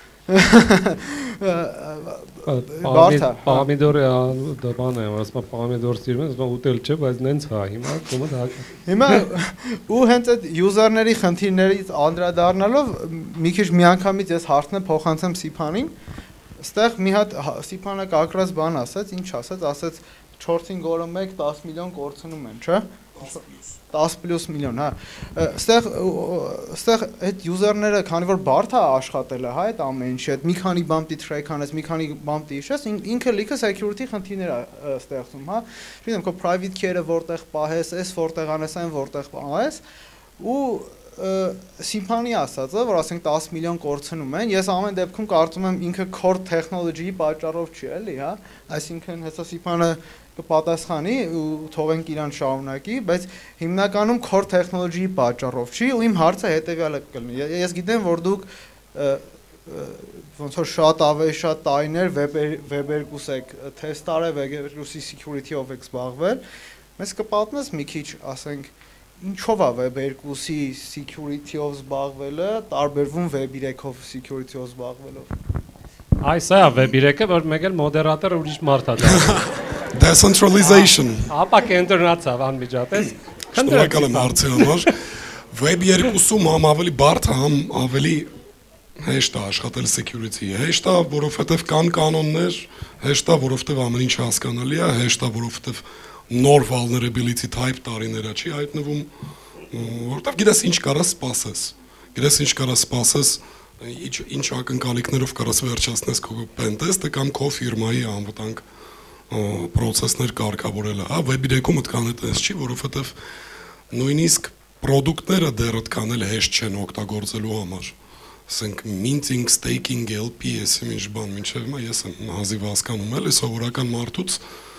Բարդ է։ Պամիդորը դա բան է, ասում պամիդոր սիրում եմ, ասում ուտել չէ, բայց նենց հա, հիմա կոմոդ հա։ Հիմա ու հենց այդ յուզերների խնդիրներից անդրադառնալով մի քիչ միանգամից ես հարցնեմ փոխանցեմ Սիփանին, Ստեղ մի հատ Սիփանը կակրած բան ասաց, ինչ ասաց, ասաց չորսին գորը մեկ դաս միլիոն կորցնում են, չէ՞։ դաս պլյուս միլիոն, հա։ Ստեղ ստեղ այդ յուզերները, քանի որ բարդ է աշխատելը, հա, այդ ամեն ինչի, այդ մի քանի բան պիտի track անես, մի քանի բան պիտի հիշես, ինքը լիքը security խնդիրներ է ստեղծում, հա։ Չգիտեմ, քո private key-ը որտեղ պահես, էս որտեղ անես, այն որտեղ պահես, ու Սիփանի ասածը, որ ասենք դաս միլիոն կորցնում են, ես ամեն դեպքում կարծում եմ ինքը core technology-ի պատճառով չի, էլի, հա, այսինքն հեսա Սիփանը կպատասխանի ու թողենք իրան շարունակի, բայց հիմնականում core technology-ի պատճառով չի, ու իմ հարցը հետեւյալը կլինի։ Ես գիտեմ, որ դուք ոնց որ շատ ավելի շատ տարիներ Web երկու եք թեստարը, Web երկու security-ով եք զբաղվել, մեզ կպատնես մի քիչ, ասենք Ինչով է Web երկու-ի security-ով զբաղվելը տարբերվում Web երեքով security-ով զբաղվելով։ Այս է Web երեքը, որ մեկ էլ մոդերատորը ուրիշ մարդ է։ Decentralization։ Ապա կենտրոնացավ անմիջապես։ Շնորհակալ եմ հարցի համար։ Web երկու-ում համ ավելի բարդ, համ ավելի հեշտ է աշխատել security-ի։ Հեշտ է, որովհետև կան կանոններ, հեշտ է, որովհետև ամեն ինչ հասկանալի է, հեշտ է, որովհետև նոր vulnerability type տարիները չի հայտնվում, որովհետև գիտես ինչ կարաս սպասես, գիտես ինչ կարաս սպասես, ինչ ակնկալիքներով կարաս վերջացնես քո pentest-ը կամ քո ֆիրմայի անվտանգ process-ներ կարգավորելը, հա, Web երեքում այդքան էս չի, որովհետև նույնիսկ product-ները դեռ այդքան էլ հեշտ չեն օգտագործելու համար, ասենք minting, staking, L P, եսի ինչ բան, մինչև հիմա ես եմ հազիվ հասկանում էլ, սովորական մարդուց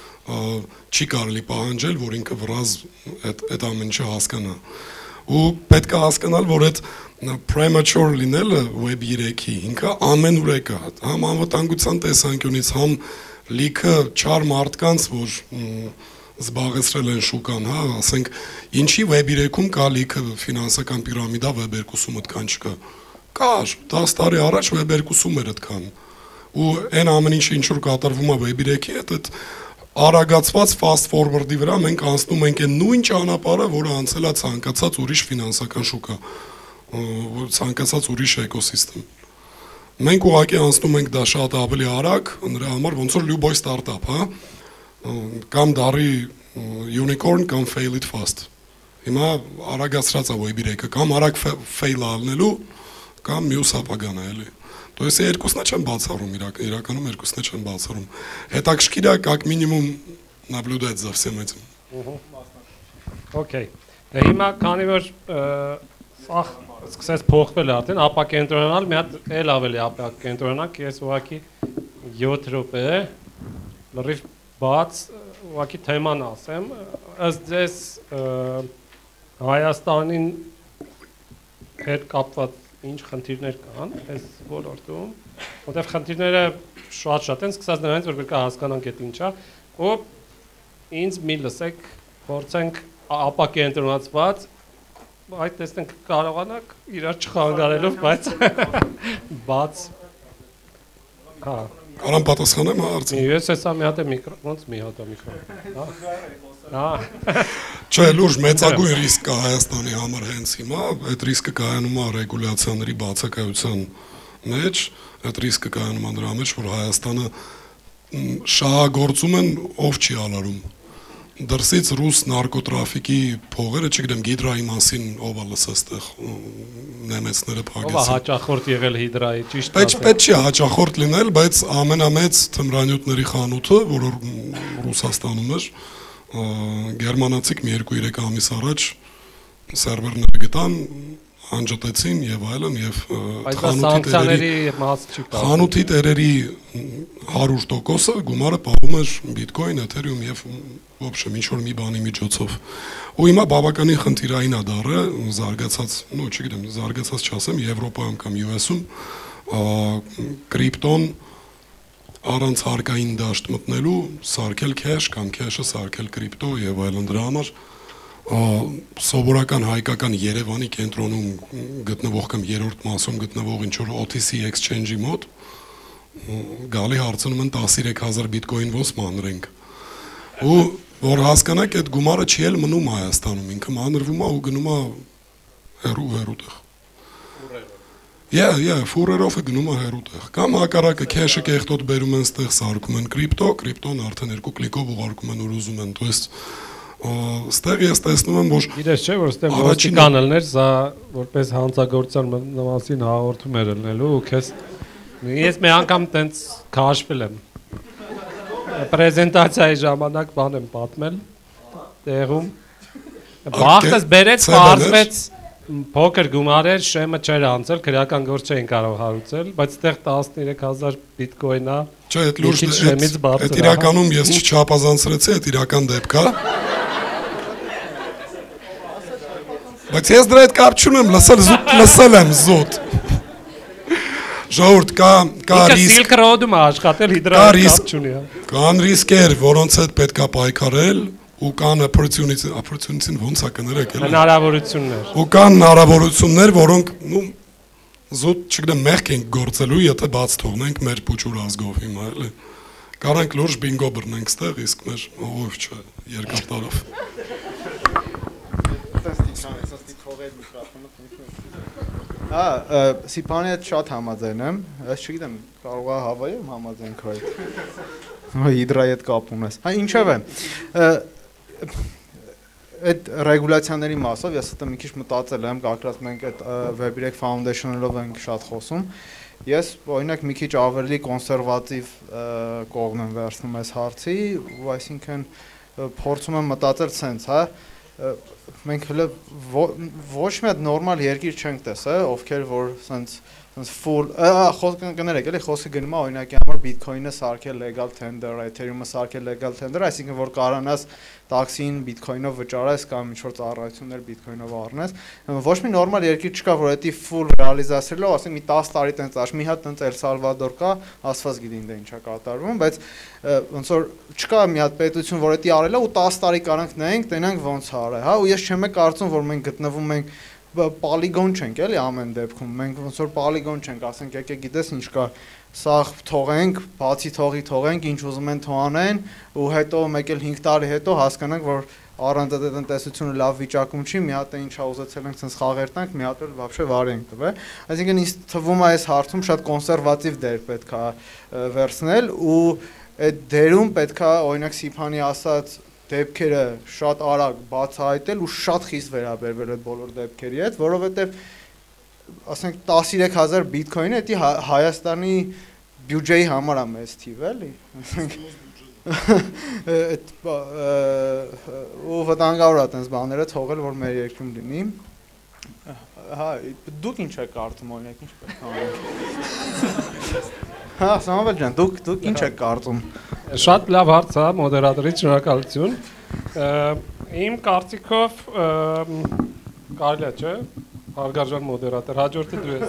չի կարելի պահանջել, որ ինքը վրազ այդ ամեն ինչը հասկանա։ Ու պետք է հասկանալ, որ այդ premature լինելը Web երեքի ինքը ամենուր է կա, համ անվտանգության տեսանկյունից, համ լիքը չար մարդկանց, որ զբաղեցրել են շուկան, հա, ասենք, ինչի Web երեքում կա լիքը ֆինանսական պիրամիդա Web երկու-ում այդքան չկա։ Կար, դաս տարի առաջ Web երկու-ում էր այդքան։ Ու այն ամեն ինչը ինչ որ կատարվում է Web երեքի հետ, այդ արագացված fast forward-ի վրա մենք անցնում ենք այն նույն ճանապարհը, որը անցել է ցանկացած ուրիշ ֆինանսական շուկա, ցանկացած ուրիշ էկոսիստեմ։ Մենք ուղղակի անցնում ենք դա շատ ավելի արագ, նրա համար ոնց որ լյուբոյ ստարտափ, հա, կամ դարի unicorn կամ fail it fast։ Հիմա արագացրած է Web երեքը, կամ արագ fail ալնելու, կամ մյուս ապագան է, էլի։ То есть երկուսն չեն բացառում, իրականում երկուսն չեն բացառում։ Հետաքրքիր է как минимум наблюдать за всем этим։ Okay։ Հիմա քանի որ սախ սկսեց փոխվել արդեն, ապա կենտրոնանալ, մի հատ էլ ավելի ապա կենտրոնանք, ես ուղղակի յոթ րոպե լրիվ բաց ուղղակի թեման ասեմ, ըստ ձեզ Հայաստանին հետ կապված ինչ խնդիրներ կան այս ոլորտում, որտեղ խնդիրները շատ շատ են, սկսած նրանից, որ պետք է հասկանանք այդ ինչա, ու ինձ մի լսեք փորձենք ապակենտրոնացված այդ տեսնենք կարողանանք իրար չխանգարելով, բայց բաց հա Կարամ պատասխանեմ հարցին։ Ես հեսա մի հատ է միկրո, ոնց մի հատ է միկրո։ Հա։ Չէ, լուրջ մեծագույն ռիսկ կա Հայաստանի համար հենց հիմա, այդ ռիսկը կայանում է ռեգուլյացիաների բացակայության մեջ, այդ ռիսկը կայանում է նրա մեջ, որ Հայաստանը շահագործում են, ով չի ալարում։ Դրսից ռուս նարկոտրաֆիկի փողերը, չգիտեմ, Հիդրայի մասին ով է լսած այդտեղ նեմեցները փակեցին։ Ով է հաճախորդ եղել Հիդրայի, ճիշտ Բայց պետք չի հաճախորդ լինել, բայց ամենամեծ թմրանյութերի խանութը, որը Ռուսաստանում էր, գերմանացիք մի երկու-երեք ամիս առաջ սերվերները գտան, անջատեցին եւ այլն եւ սանկցիաների մաս չի կա։ Խանութի տերերի հարյուր տոկոսը գումարը պահում էր Bitcoin, Ethereum եւ ոբշե ինչ որ մի բանի միջոցով։ Ու հիմա բավականին խնդիրային է դառը զարգացած, նո, չգիտեմ, զարգացած չասեմ, Եվրոպայում կամ յու էս-ում կրիպտոն առանց հարկային դաշտ մտնելու սարքել cash կամ cash-ը սարքել կրիպտո եւ այլն դրա համար սովորական հայկական Երևանի կենտրոնում գտնվող կամ երրորդ մասում գտնվող ինչ որ O T C exchange-ի մոտ գալի հարցնում են տասնյոթ հազար բիտկոին ոնց մանրենք ու որ հասկանաք այդ գումարը չի էլ մնում Հայաստանում ինքը մանրվում է ու գնում է հերու հերուտեղ Yeah, yeah, ֆուրերով է գնում է հերուտեղ կամ հակառակը cash-ը կեղտոտ բերում են ստեղ սարքում են կրիպտո, կրիպտոն արդեն երկու կլիկով ուղարկում են ու ուզում են, то есть Ստեղ ես տեսնում եմ, որ Իրես չէ, որ ստեղ ոստիկան ելներ, սա որպես հանցագործության մասին հաղորդում էր ելնելու ու քեզ ես մի անգամ տենց քաշվել եմ պրեզենտացիայի ժամանակ բան եմ պատմել տեղում Բախտս բերեց, պարզվեց փոքր գումար էր, շեմը չէր անցել, քրեական գործ չէին կարող հարուցել, բայց ստեղ տասնյոթ հազար բիտկոին է Չէ, այդ լուրջ այդ իրականում ես չչափազանցրեցի, այդ իրական դեպք է Բայց ես դրա հետ կապ չունեմ, լսել զուտ լսել եմ զուտ Ժողովուրդ կա կա ռիսկ Սիլք ռոդում է աշխատել հիդրա կապ չունի Կան ռիսկեր, որոնց հետ պետք է պայքարել ու կան opportunity, opportunity ոնց է կներեք էլ հնարավորություններ ու կան հնարավորություններ, որոնք նու զուտ չգիտեմ մեղք ենք գործելու, եթե բաց թողնենք մեր փուչուր ազգով հիմա էլի Կարանք լուրջ բինգո բռնենք ստեղ, իսկ մեր ով չէ երկար տարով Հա, Սիփանի հետ շատ համաձայն եմ, ես չգիտեմ, կարող է Հավայում համաձայնք այդ Հիդրայի հետ կապ ունես։ Հա, ինչով է։ Այդ ռեգուլյացիաների մասով ես դա մի քիչ մտածել եմ, կակրած մենք այդ Web three Foundation-ով ենք շատ խոսում։ Ես օրինակ մի քիչ ավելի կոնսերվատիվ կողմ եմ վերցնում այս հարցի, ու այսինքն փորձում եմ մտածել սենց, հա մենք հələ ոչ մի հատ նորմալ երկիր չենք տեսել, ովքեր որ սենց սենց full խոսքը կներեք, էլի խոսքը գնում է օրինակի համար Bitcoin-ը սարքել legal tender, Ethereum-ը սարքել legal tender, այսինքն որ կարողանաս տաքսին Bitcoin-ով վճարես կամ ինչ-որ ծառայություններ Bitcoin-ով առնես, ոչ մի նորմալ երկիր չկա, որ դա full ռեալիզացրելով, ասենք մի տասը տարի տենց աշ, մի հատ տենց Էլ Սալվադոր կա, աստված գիտի ինձ ինչա կատարվում, բայց ոնց որ չկա մի հատ պետություն, որ դա արել է ու տասը տարի կարանք նայենք, տենանք ոնց արել, հա, ու ես չեմ կարծում, որ մենք գտնվում ենք Պոլիգոն չենք էլի ամեն դեպքում, մենք ոնց որ պոլիգոն չենք, ասենք եկեք գիտես ինչ կա, սաղ թողենք, բացի թողի թողենք, ինչ ուզում են թողանեն, ու հետո մեկ էլ հինգ տարի հետո հասկանանք, որ առանց այդ տնտեսությունը լավ վիճակում չի, մի հատ է ինչա ուզեցել ենք ցենց խաղեր տանք, մի հատ էլ вообще վարի ենք տվել։ Այսինքն ինձ թվում է այս հարցում շատ կոնսերվատիվ դեր պետք է վերցնել ու այդ դերում պետք է օրինակ Սիփանի ասած դեպքերը շատ արագ բացահայտել ու շատ խիստ վերաբերվել այդ բոլոր դեպքերի հետ, որովհետև ասենք տասնյոթ հազար բիտկոինը դա Հայաստանի բյուջեի համար է մեծ թիվ, էլի, ասենք այդ ու վտանգավոր է այդպես բաները թողել, որ մեր երկրում լինի։ Հա, դուք ինչ եք կարծում, օրինակ, ինչ պետք է անենք։ Հա, Սամվել ջան, դուք դուք ինչ եք կարծում։ Շատ լավ հարց է, մոդերատորից շնորհակալություն։ Իմ կարծիքով կարելի է, չէ՞, հարգարժան մոդերատոր, հաջորդը դու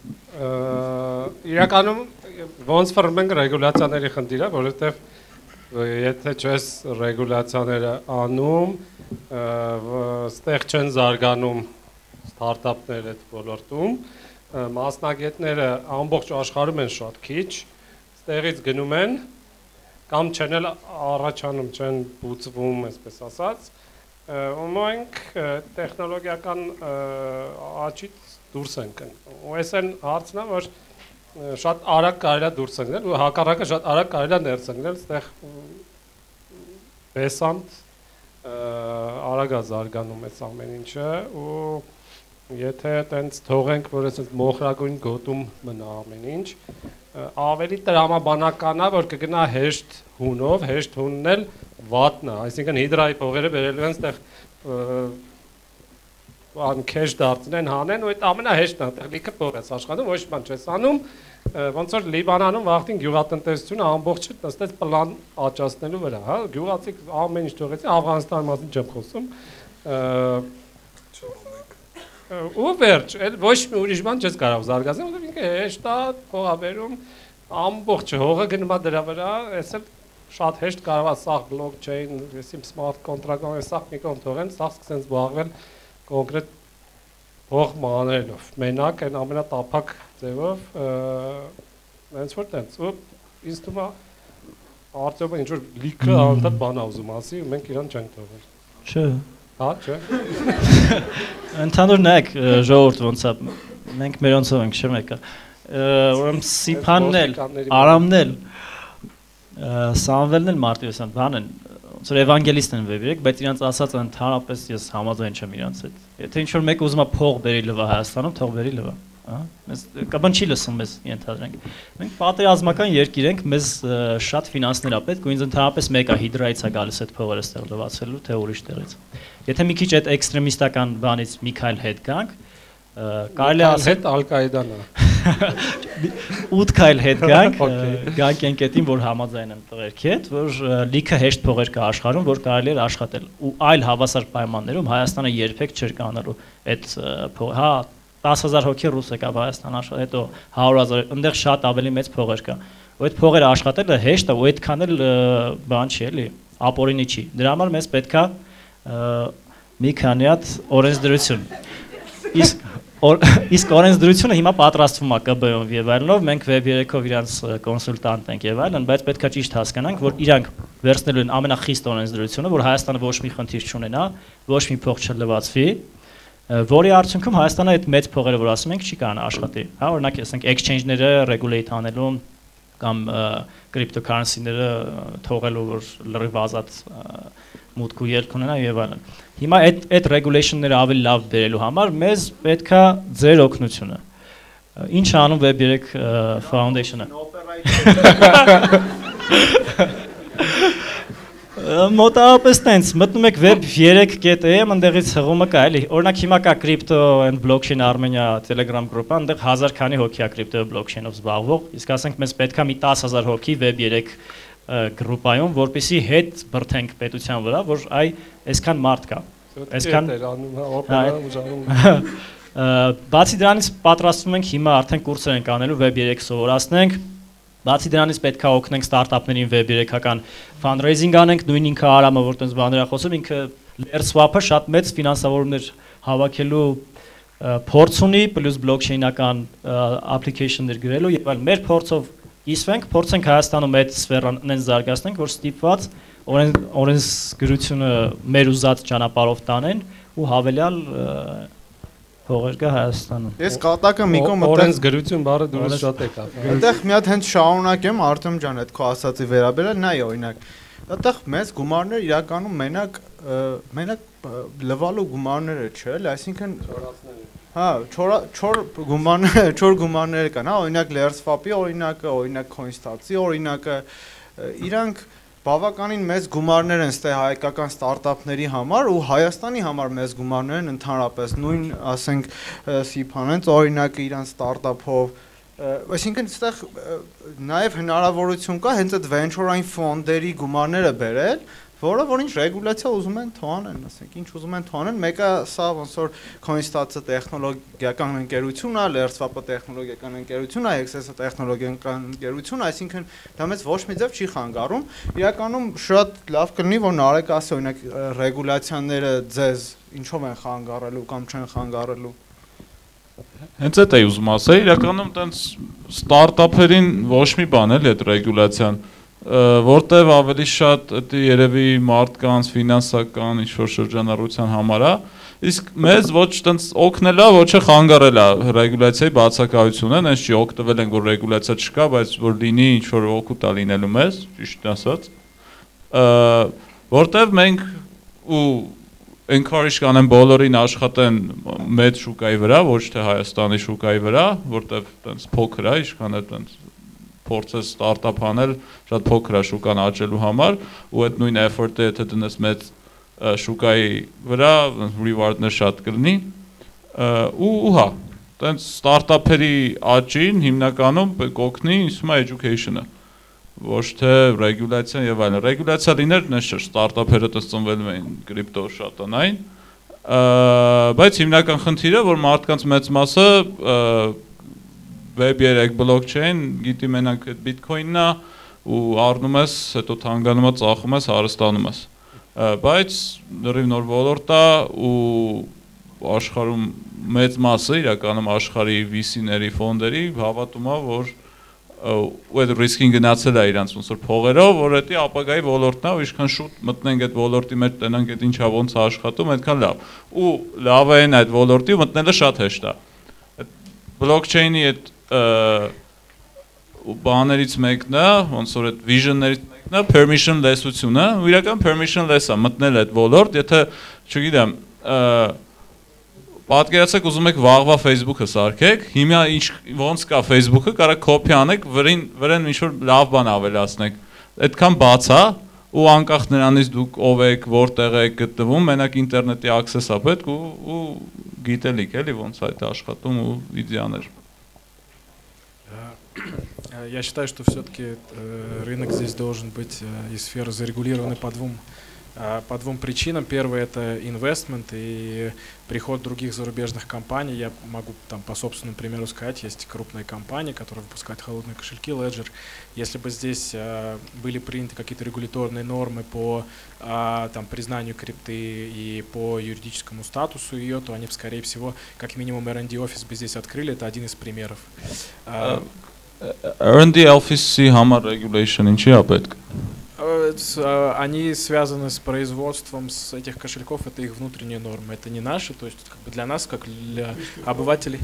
ես։ Իրականում ոնց ֆռմբենք ռեգուլյացիաների խնդիրը, որովհետև եթե չես ռեգուլյացիաները անում, ստեղ չեն զարգանում ստարտափներ այդ ոլորտում, մասնագետները ամբողջ աշխարհում են շատ քիչ, ստեղից գնում են կամ չեն էլ առաջանում, չեն բուծվում, այսպես ասած, ու մենք տեխնոլոգիական աճից դուրս ենք ընկնում։ Ու այս են հարցն է, որ շատ արագ կարելի է դուրս ընկնել, ու հակառակը շատ արագ կարելի է ներս ընկնել, այստեղ բեսանտ արագ է զարգանում այս ամեն ինչը, ու եթե այտենց թողենք, որ այսպես մոխրագույն գոտում մնա ամեն ինչ, ավելի տրամաբանական է, որ կգնա հեշտ հունով, հեշտ հունն էլ վատն է, այսինքն հիդրայի փողերը բերելու են այստեղ բան քեշ դարձնեն, հանեն, ու այդ ամենահեշտն է, այդտեղ լիքը փող ես աշխատում, ոչ բան չես անում, ոնց որ Լիբանանում վաղտին գյուղատնտեսությունը ամբողջը նստեց պլան աճացնելու վրա, հա, գյուղացիք ամեն ինչ թողեցին, Աֆղանստանի մասին չեմ խոսում, ու վերջ, ոչ մի ուրիշ բան չես կարող զարգացնել, որովհետև ինքը հեշտ է, փող է բերում, ամբողջ հողը գնում է դրա վրա, այս էլ շատ հեշտ կարող է սաղ բլոկչեյն, եսիմ սմարտ կոնտրակտ, սաղ մի կողմ թողեն, սաղ սկսեն զբաղվել կոնկրետ փող մանրելով, մենակ այն ամենատափակ ձևով, հենց որ տենց, ու ինձ թվում է արդյոք ինչ որ լիքը անդադ բան ա ուզում ասի, ու մենք իրան չենք թողել։ Չէ։ Հա, չէ։ Ընդհանուր նայեք ժողովուրդ ոնց է, մենք մերոնցով ենք, չէ՞ մեկը։ Ուրեմն Սիփանն էլ, Արամն էլ, Սամվելն էլ Մարտիրոսյան, բան են, ոնց որ էվանգելիստ են վեբիրեք, բայց իրանց ասած ընդհանրապես ես համաձայն չեմ իրանց հետ։ Եթե ինչ որ մեկը ուզում է փող բերի լվա Հայաստանում, թող բերի լվա, հա։ Մեզ կբան չի լսում մեզ ենթադրենք։ Մենք պատերազմական երկիր ենք, մեզ շատ ֆինանսներ ա պետք, ու ինձ ընդհանրապես մեկը հիդրայից է գալիս այդ փողերը ստեղ լվացելու, թե ուրիշ տեղից։ Եթե մի քիչ այդ էքստրեմիստական բանից մի քայլ հետ գանք, կարելի է ասել հետ Ալ-Կաիդան է։ ութ քայլ հետ գանք, գանք այն կետին, որ համաձայն եմ տղերքի հետ, որ լիքը հեշտ փողեր կա աշխարհում, որ կարելի է աշխատել, ու այլ հավասար պայմաններում Հայաստանը երբեք չէր կանալու այդ փող, հա, տասը հազար հոգի ռուս եկավ Հայաստան աշխատել, հետո հարյուր հազար, այնտեղ շատ ավելի մեծ փողեր կա։ Ու այդ փողերը աշխատելը հեշտ է, ու այդքան էլ բան չի, էլի, ապօրինի չի։ Դրա համար մեզ պետքա մի քանի հատ օրենսդրություն։ Իսկ Իսկ օրենսդրությունը հիմա պատրաստվում է Կ B-ով եւ այլնով, մենք վեբ երեքով իրանց կոնսուլտանտ ենք եւ այլն, բայց պետքա ճիշտ հասկանանք, որ իրանք վերցնելու են ամենախիստ օրենսդրությունը, որ Հայաստանը ոչ մի խնդիր չունենա, ոչ մի փող չլվացվի, որի արդյունքում Հայաստանը այդ մեծ փողերը, որ ասում ենք, չի կարողանա աշխատի։ Հա, օրինակ, ասենք exchange-ները regulate անելու կամ cryptocurrency-ները թողելու, որ լրիվ ազատ մուտք ու ելք ունենա եւ այլն։ Հիմա այդ այդ regulation-ները ավելի լավ բերելու համար մեզ պետքա ձեր օգնությունը։ Ինչ անում Web երեք Foundation-ը։ Մոտավորապես տենց, մտնում եք web երեք կետ e, այնտեղից հղումը կա, էլի։ Օրինակ հիմա կա Crypto and Blockchain Armenia Telegram group-ը, այնտեղ հազար քանի հոգի է crypto blockchain-ով զբաղվող, իսկ ասենք մեզ պետքա մի տասը հազար հոգի web երեք գրուպայում, որպեսզի հետ բրթենք պետության վրա, որ այ այսքան մարդ կա։ Այսքան բացի դրանից պատրաստվում ենք հիմա արդեն կուրսեր ենք անելու web երեք սովորացնենք։ Բացի դրանից պետք է օգնենք ստարտափներին web երեքական fundraising անենք, նույն ինքը Արամը, որ տենց բաներ խոսում, ինքը Layer Swap-ը շատ մեծ ֆինանսավորումներ հավաքելու փորձ ունի, պլյուս blockchain-ական application-ներ գրելու եւ այլ։ Մեր փորձով իսվենք, փորձենք Հայաստանում այդ սֆերան նենց զարգացնենք, որ ստիպված օրենսգրությունը մեր ուզած ճանապարհով տանեն ու հավելյալ փողեր կա Հայաստանում։ Ես կատակը Միկո օրենսգրություն բառը դուրս շատ եկա։ Այդտեղ մի հատ հենց շարունակեմ Արտեմ ջան, այդ քո ասացի վերաբերել, նայ օրինակ։ Այդտեղ մեծ գումարներ իրականում մենակ մենակ լվալու գումարները չէ, այսինքն հա, չոր գումարներ, չոր գումարներ կան, հա, օրինակ Layer Swap-ի օրինակը, օրինակ Coinstats-ի օրինակը, իրանք բավականին մեծ գումարներ են ստե հայկական ստարտափների համար ու Հայաստանի համար մեծ գումարներ են ընդհանրապես նույն ասենք Սիփանենց օրինակը իրան ստարտափով, այսինքն այստեղ նաև հնարավորություն կա հենց այդ venture-ային ֆոնդերի գումարները բերել, որը որ ինչ ռեգուլյացիա ուզում են թողանեն, ասենք ինչ ուզում են թողանեն, մեկը սա ոնց որ Coinstat-ը տեխնոլոգիական ընկերություն է, Lertswap-ը տեխնոլոգիական ընկերություն է, Access-ը տեխնոլոգիական ընկերություն է, այսինքն դա մեծ ոչ մի ձև չի խանգարում։ Իրականում շատ լավ կլինի, որ Նարեկ ասի, օրինակ ռեգուլյացիաները ձեզ ինչով են խանգարելու կամ չեն խանգարելու։ Հենց այդ էի ուզում ասել, իրականում տենց ստարտափերին ոչ մի բան էլի այդ ռեգուլյացիան, որտեվ ավելի շատ դա երևի մարդկանց ֆինանսական ինչ-որ շրջանառության համար է, իսկ մեզ ոչ տենց օգնել է, ոչ է խանգարել է ռեգուլյացիայի բացակայությունը, հենց չի օգտվել ենք, որ ռեգուլյացիա չկա, բայց որ լինի ինչ-որ օգուտ է լինելու մեզ, ճիշտ ասած, որտեվ մենք ու encourage կանեն բոլորին աշխատեն մեծ շուկայի վրա, ոչ թե Հայաստանի շուկայի վրա, որտեվ տենց փոքր է, ինչքան է տենց փորձես ստարտափ անել, շատ փոքր է շուկան աճելու համար, ու այդ նույն effort-ը եթե դնես մեծ շուկայի վրա, reward-ներ շատ կլինի, ու ու հա, տենց ստարտափերի աճին հիմնականում կօգնի ինձ education-ը, ոչ թե ռեգուլյացիան եւ այլն։ Ռեգուլյացիա լիներ, նես չէ, ստարտափերը ծնվելու էին կրիպտո շատանային, բայց հիմնական խնդիրը, որ մարդկանց մեծ մասը web երեք blockchain, գիտի մենակ այդ bitcoin-ն է ու առնում ես, հետո թանգանում ես, ծախում ես, հարստանում ես։ Բայց լրիվ նոր ոլորտ է ու աշխարհում մեծ մասը իրականում աշխարհի V C-ների, ֆոնդերի հավատում է, որ ու այդ ռիսկին գնացել է իրանց ոնց որ փողերով, որ դա ապագայի ոլորտն է, ու ինչքան շուտ մտնենք այդ ոլորտի մեջ, տենանք այդ ինչա ոնց է աշխատում, այդքան լավ։ Ու լավ է այդ ոլորտի մտնելը շատ հեշտ է։ Այդ blockchain-ի այդ բաներից մեկն է, ոնց որ այդ vision-ներից մեկն է permission-less-ությունը, ու իրական permission-less է մտնել այդ ոլորտ, եթե, չգիտեմ, պատկերացեք ուզում եք վաղվա Facebook-ը սարքեք, հիմա ինչ ոնց կա Facebook-ը, կարա կոպի անեք, վրին վրան ինչ-որ լավ բան ավելացնեք։ Այդքան բաց է, ու անկախ նրանից դուք ով եք, որտեղ եք գտնվում, մենակ ինտերնետի access-ը պետք ու ու գիտելիք էլի ոնց է դա աշխատում ու իդեաներ։ Я считаю, что все-таки рынок здесь должен быть и сфера зарегулированы по двум по двум причинам. Первое — это инвестмент и приход других зарубежных компаний. Я могу там по собственному примеру сказать, есть крупные компании, которые выпускают холодные кошельки, Ledger. Если бы здесь а, были приняты какие-то регуляторные нормы по а, там, признанию крипты и по юридическому статусу ее, то они бы, скорее всего, как минимум эр энд ди офис бы здесь открыли. Это один из примеров. эр энд ди офисы hamar regulation ինչի է պետք։ Они связаны с производством с этих кошельков, это их внутренние нормы, это не наши, то есть как бы для нас, как для обывателей.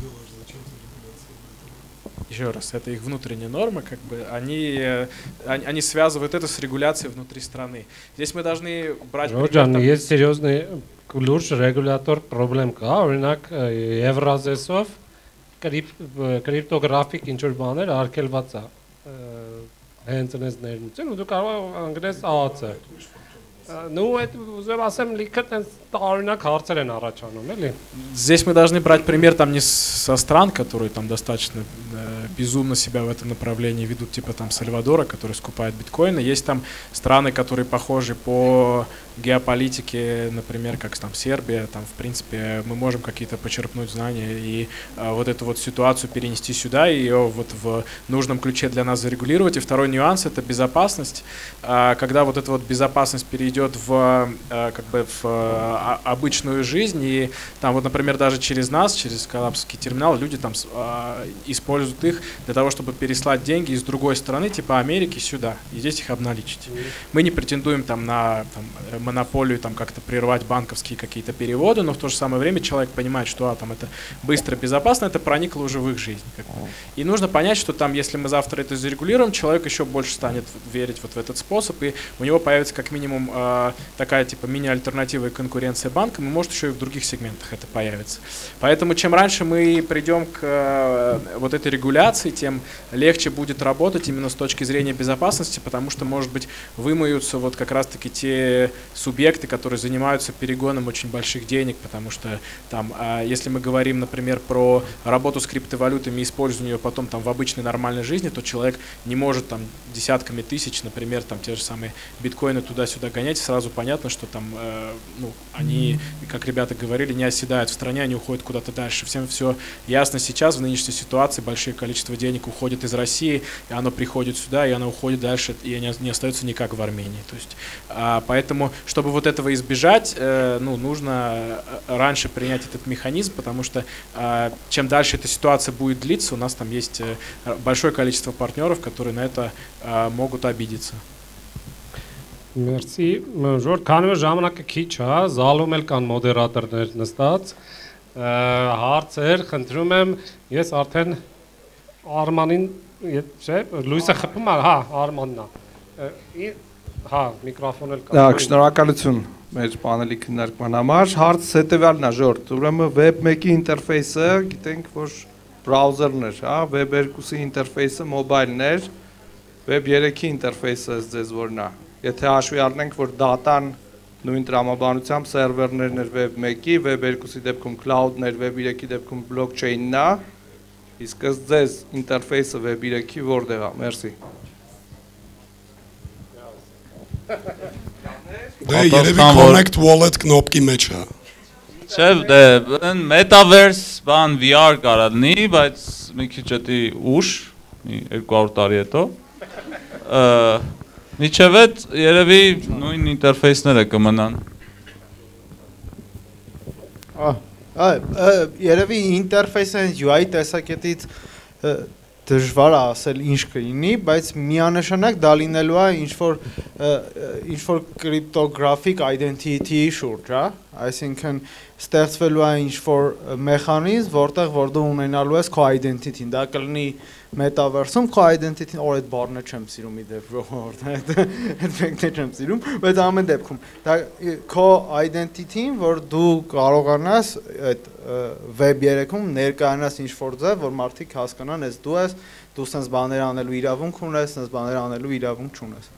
Еще раз, это их внутренние нормы, как бы они, они, они связывают это с регуляцией внутри страны. Здесь мы должны брать... Роджан, есть серьезный лучше регулятор проблем, օրինակ Եվրազեսով կրիպտոգրաֆիկ ինչ-որ բաներ արգելված է հենց այս ներմուծել, ու դու կարող ես անգրես ԱԱՑ-ը։ Ну, это ուզեմ ասեմ, լիքը տենց տարօրինակ հարցեր են առաջանում, էլի։ Здесь мы должны брать пример там не со стран, которые там достаточно э, безумно себя в этом направлении ведут, типа там Сальвадора, который скупает биткоины. Есть там страны, которые похожи по геополитике, например, как там Сербия. Там, в принципе, мы можем какие-то почерпнуть знания и э, вот эту вот ситуацию перенести сюда и ее вот в нужном ключе для нас зарегулировать. И второй нюанс — это безопасность. Э, когда вот эта вот безопасность перейдет в э, как бы в э, обычную жизнь, и там вот, например, даже через нас, через коллапсовский терминал, люди там э, используют их для того, чтобы переслать деньги из другой страны, типа Америки, сюда, и здесь их обналичить. Мы не претендуем там на там, монополию, там как-то прервать банковские какие-то переводы, но в то же самое время человек понимает, что а, там это быстро, безопасно, это проникло уже в их жизнь. И нужно понять, что там, если мы завтра это зарегулируем, человек еще больше станет верить вот в этот способ, и у него появится как минимум э, такая типа мини-альтернатива и конкуренция банкам, и может еще и в других сегментах это появится. Поэтому чем раньше мы придем к э, вот этой регуляции, тем легче будет работать именно с точки зрения безопасности, потому что, может быть, вымоются вот как раз-таки те субъекты, которые занимаются перегоном очень больших денег, потому что там, э, если мы говорим, например, про работу с криптовалютами и использование ее потом там в обычной нормальной жизни, то человек не может там десятками тысяч, например, там те же самые биткоины туда-сюда гонять, интернете, сразу понятно, что там, э, ну, они, как ребята говорили, не оседают в стране, они уходят куда-то дальше. Всем все ясно сейчас, в нынешней ситуации, большое количество денег уходит из России, и оно приходит сюда, и оно уходит дальше, и не, не остается никак в Армении. То есть, а, поэтому, чтобы вот этого избежать, э, ну, нужно раньше принять этот механизм, потому что а, чем дальше эта ситуация будет длиться, у нас там есть э, большое количество партнеров, которые на это а, могут обидеться. Մերսի, ժողովուրդ, քանի որ ժամանակը քիչ է, զալում էլ կան մոդերատորներ նստած, հարցեր, խնդրում եմ, ես արդեն Արմանին, չէ, Լույսը խփում է, հա, Արմանն է։ Հա, միկրոֆոն էլ կա։ Շնորհակալություն մեր պանելի քննարկման համար։ Հարցը հետևյալն է, ժողովուրդ, ուրեմն վեբ մեկի ինտերֆեյսը, գիտենք, որ բրաուզերն էր, հա, վեբ երկուսի ինտերֆեյսը մոբայլն էր, վեբ երեքի ինտերֆեյսը ձեզ որն է։ Եթե հաշվի առնենք, որ դատան նույն տրամաբանությամբ սերվերներն էր վեբ մեկի, վեբ երկուսի դեպքում cloud-ն էր, վեբ երեքի դեպքում blockchain-ն է, իսկ ըստ ձեզ ինտերֆեյսը վեբ երեքի որտեղ է։ Մերսի։ Դե երևի connect wallet կնոպկի մեջ է։ Չէ, դե metaverse բան V R կարա լինի, բայց մի քիչ էտի ուշ, մի երկու հարյուր տարի հետո։ Միջև այդ երևի նույն ինտերֆեյսները կմնան։ Երևի ինտերֆեյսը U I տեսակետից դժվար է ասել ինչ կլինի, բայց միանշանակ դա լինելու է ինչ-որ ինչ-որ կրիպտոգրաֆիկ identity շուրջ, հա, այսինքն ստեղծվելու է ինչ-որ մեխանիզմ, որտեղ որ դու ունենալու ես քո identity-ն, դա կլինի metaverse-ում քո identity-ն, օր այդ բառը չեմ սիրում իդեպ, ժողովուրդ, այդ այդ ֆակտը չեմ սիրում, բայց ամեն դեպքում դա քո identity-ն, որ դու կարողանաս այդ web երեքում ներկայանաս ինչ-որ ձև, որ մարդիկ հասկանան, ես դու ես, դու sense բաներ անելու իրավունք ունես, sense բաներ անելու իրավունք չունես։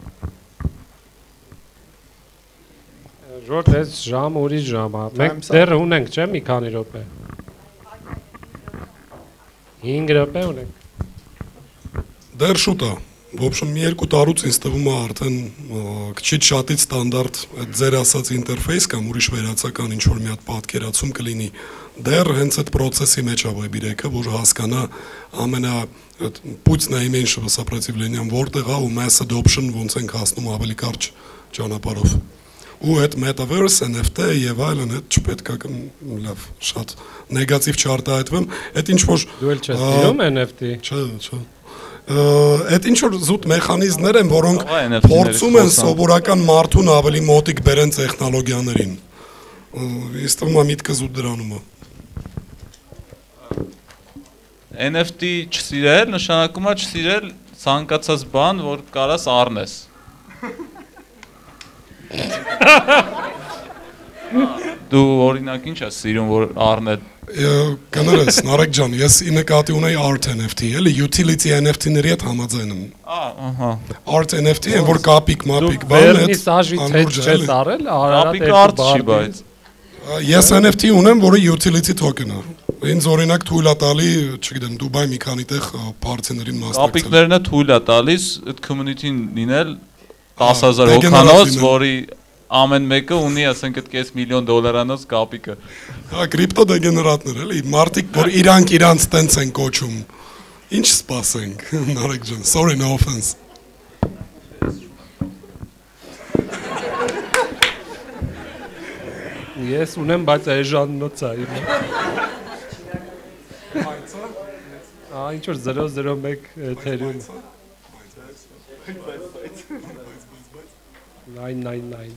Ժորդ, այս ժամ ուրիշ ժամ է, մենք դեռ ունենք, չէ՞ մի քանի րոպե։ հինգ րոպե ունենք։ Դեռ շուտ է, в общем, մի երկու տարուց ինձ թվում է արդեն քիչ շատից ստանդարտ այդ ձեր ասած ինտերֆեյս կամ ուրիշ վերացական ինչ որ մի հատ պատկերացում կլինի։ Դեռ հենց այդ process-ի մեջ է web երեքը, որ հասկանա ամենա путь наименьшего сопротивления որտեղ է ու mass adoption ոնց ենք հասնում ավելի կարճ ճանապարհով։ Ու այդ metaverse, N F T եւ այլն, այդ չպետք է լավ, շատ նեգատիվ չարտահայտվեմ, այդ ինչ որ Դու էլ չես սիրում N F T։ Չէ, չէ։ Այդ ինչ որ զուտ մեխանիզմներ են, որոնք փորձում են սովորական մարդուն ավելի մոտիկ բերեն տեխնոլոգիաներին։ Ես թվում է միտքը զուտ դրանում է։ N F T չսիրել նշանակում է չսիրել ցանկացած բան, որ կարաս առնես։ Դու օրինակ ինչ ես սիրում որ առնել։ Կներես, Նարեկ ջան, ես ի նկատի ունեի art N F T, էլի utility N F T-ների հետ համաձայն եմ։ Ահա։ Art N F T-ը որ կապիկ, մապիկ բան է։ Վերնի սաժից հետ չես առել, կապիկ art չի, բայց ես N F T ունեմ, որը utility token է։ Ինձ օրինակ թույլ է տալի, չգիտեմ, Դուբայ մի քանի տեղ party-ներին մասնակցել։ Կապիկներն է թույլ է տալիս այդ community-ին լինել տասը հազար հոգանոց, որի ամեն մեկը ունի, ասենք այդ կես միլիոն դոլարանոց կապիկը։ Հա, կրիպտո դեգեներատներ էլի, մարդիկ, որ իրանք իրանց տենց են կոչում։ Ինչ սպասենք, Նարեկ ջան, sorry, no offense։ Ես ունեմ, բայց այժանոց է իմ։ Ա, ինչ որ zero zero one Ethereum։ nine nine nine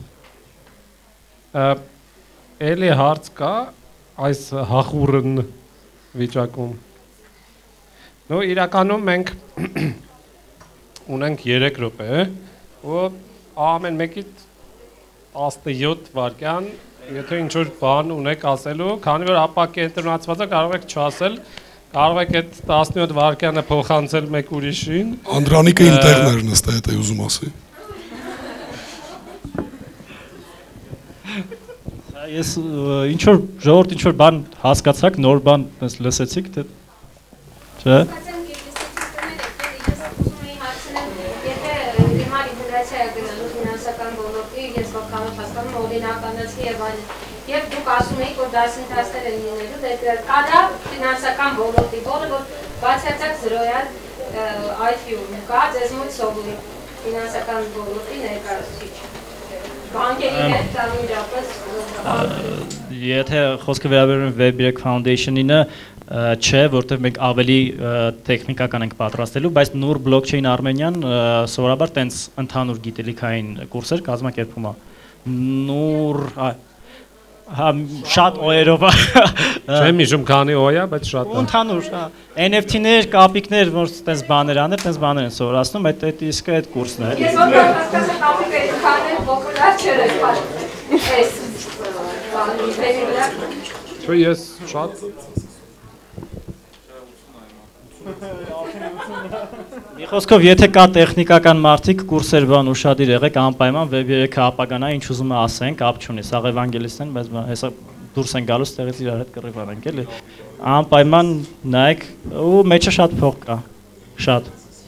Էլի հարց կա այս հախուրն վիճակում։ Նո իրականում մենք ունենք երեք րոպե, ու ամեն մեկից տասնյոթ վայրկյան, եթե ինչ-որ բան ունեք ասելու, քանի որ ապա կենտրոնացված է, կարող եք չասել, կարող եք այդ տասնյոթ վայրկյանը փոխանցել մեկ ուրիշին։ Անդրանիկը իմ տեղն էր նստել, դա ուզում ասի։ Ես ինչ որ ժողովուրդ ինչ որ բան հասկացաք, նոր բան լսեցիք, թե չէ։ ինտեգրացիա է գնալու ֆինանսական ոլորտի, ես որքանով հասկանում օրինականացի եւ այլն։ Եվ դուք ասում եք, որ դասընթացներ են լինելու, դե կա ֆինանսական ոլորտի, որը որ բացարձակ զրոյալ այ թի ում կա, ձեզ մոտ սովորի ֆինանսական ոլորտի ներկայացուցիչ։ Բանկերի հետ կամ իրապես Եթե խոսքը վերաբերում է Web Direct Foundation-ինը, չէ, որտեղ մենք ավելի տեխնիկական ենք պատրաստելու, բայց նոր բլոկչեյն Armenian սովորաբար տենց ընդհանուր գիտելիքային կուրսեր կազմակերպում է։ Նոր հա շատ օերով Չեմ հիշում քանի օր է, բայց շատ է։ Ընդհանուր, հա N F T-ներ, կապիկներ, որ տենց բաներ անել, տենց բաներ են սովորացնում, այդ այդ իսկ այդ կուրսն է։ Ես որքան հասկացա կապիկը քանել պոպուլար չէր այս բանը։ Չէ, ես շատ Մի խոսքով, եթե կա տեխնիկական մարդիկ, կուրսեր բան ուշադիր եղեք, անպայման Web երեքը ապագանա, ինչ ուզում է ասեն, կապ չունի, սաղ Էվանգելիստ են, բայց հեսա դուրս են գալուց տեղից իրար հետ կռիվ անենք, էլի։ Անպայման նայեք, ու մեջը շատ փող կա, շատ։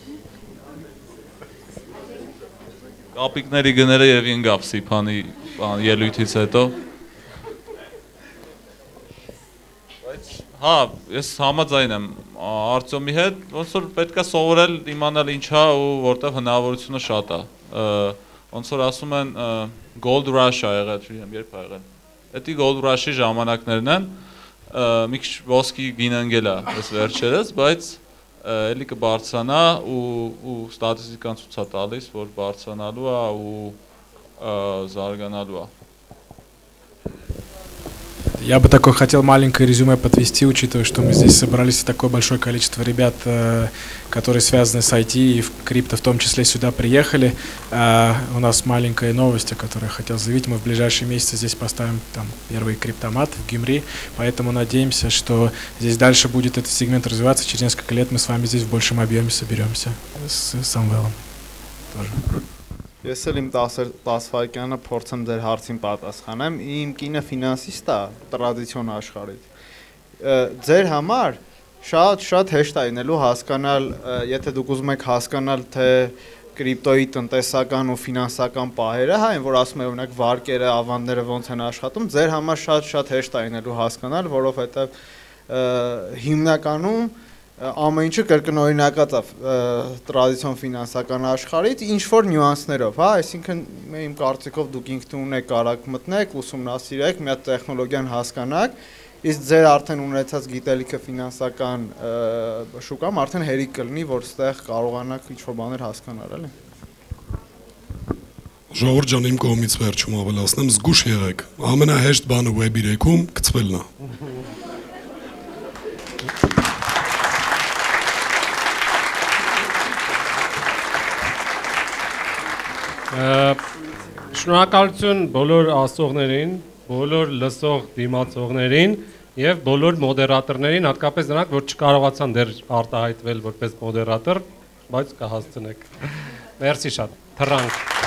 Կապիկների գները եւ ինգավ Սիփանի ելույթից հետո։ Հա, ես համաձայն եմ Արտյոմի հետ, ոնց որ պետք է սովորել իմանալ ինչա ու որտեղ հնարավորությունը շատ է։ Ոնց որ ասում են Gold Rush ա եղել, երբ ա եղել։ Դա Gold Rush-ի ժամանակներն են, մի քիչ ոսկի գին ընկել է այս վերջերս, բայց էլի կբարձրանա ու ու ստատիստիկան ցույց է տալիս, որ բարձրանալու է ու զարգանալու է։ Я бы такой хотел маленькое резюме подвести, учитывая, что мы здесь собрались такое большое количество ребят, которые связаны с ай ти и в крипто в том числе сюда приехали. У нас маленькая новость, о которой я хотел заявить. Мы в ближайшие месяцы здесь поставим там первый криптомат в Гюмри, поэтому надеемся, что здесь дальше будет этот сегмент развиваться. Через несколько лет мы с вами здесь в большем объеме соберемся с Самвелом тоже. Ես էլ իմ տասը վայրկյանը փորձեմ ձեր հարցին պատասխանեմ։ Իմ կինը ֆինանսիստ է, տրադիցիոն աշխարհից։ Ձեր համար շատ շատ հեշտ է լինելու հասկանալ, եթե դուք ուզում եք հասկանալ, թե կրիպտոյի տնտեսական ու ֆինանսական պահերը, հա, այն որ ասում են օրինակ վարկերը, ավանդները ոնց են աշխատում, ձեր համար շատ-շատ հեշտ է լինելու հասկանալ, որովհետև հիմնականում ամեն ինչը կրկնօրինակած է տրադիցիոն ֆինանսական աշխարհից, ինչ որ նյուանսներով, հա, այսինքն իմ կարծիքով դուք ինքնուրույն կարաք մտնեք, ուսումնասիրեք, մի հատ տեխնոլոգիան հասկանաք, իսկ ձեր արդեն ունեցած գիտելիքը ֆինանսական շուկայում արդեն հերիք կլինի, որ ստեղ կարողանաք ինչ որ բաներ հասկանալ, էլի։ Ժողովուրդ ջան, իմ կողմից վերջում ավելացնեմ, զգուշ եղեք, ամենահեշտ բանը Web երեքում գծվելն է։ Շնորհակալություն բոլոր ասողներին, բոլոր լսող դիմացողներին եւ բոլոր մոդերատորներին, հատկապես նրանք, որ չկարողացան դեռ արտահայտվել որպես մոդերատոր, բայց կհասցնեք։ Մերսի շատ։ Թռանք։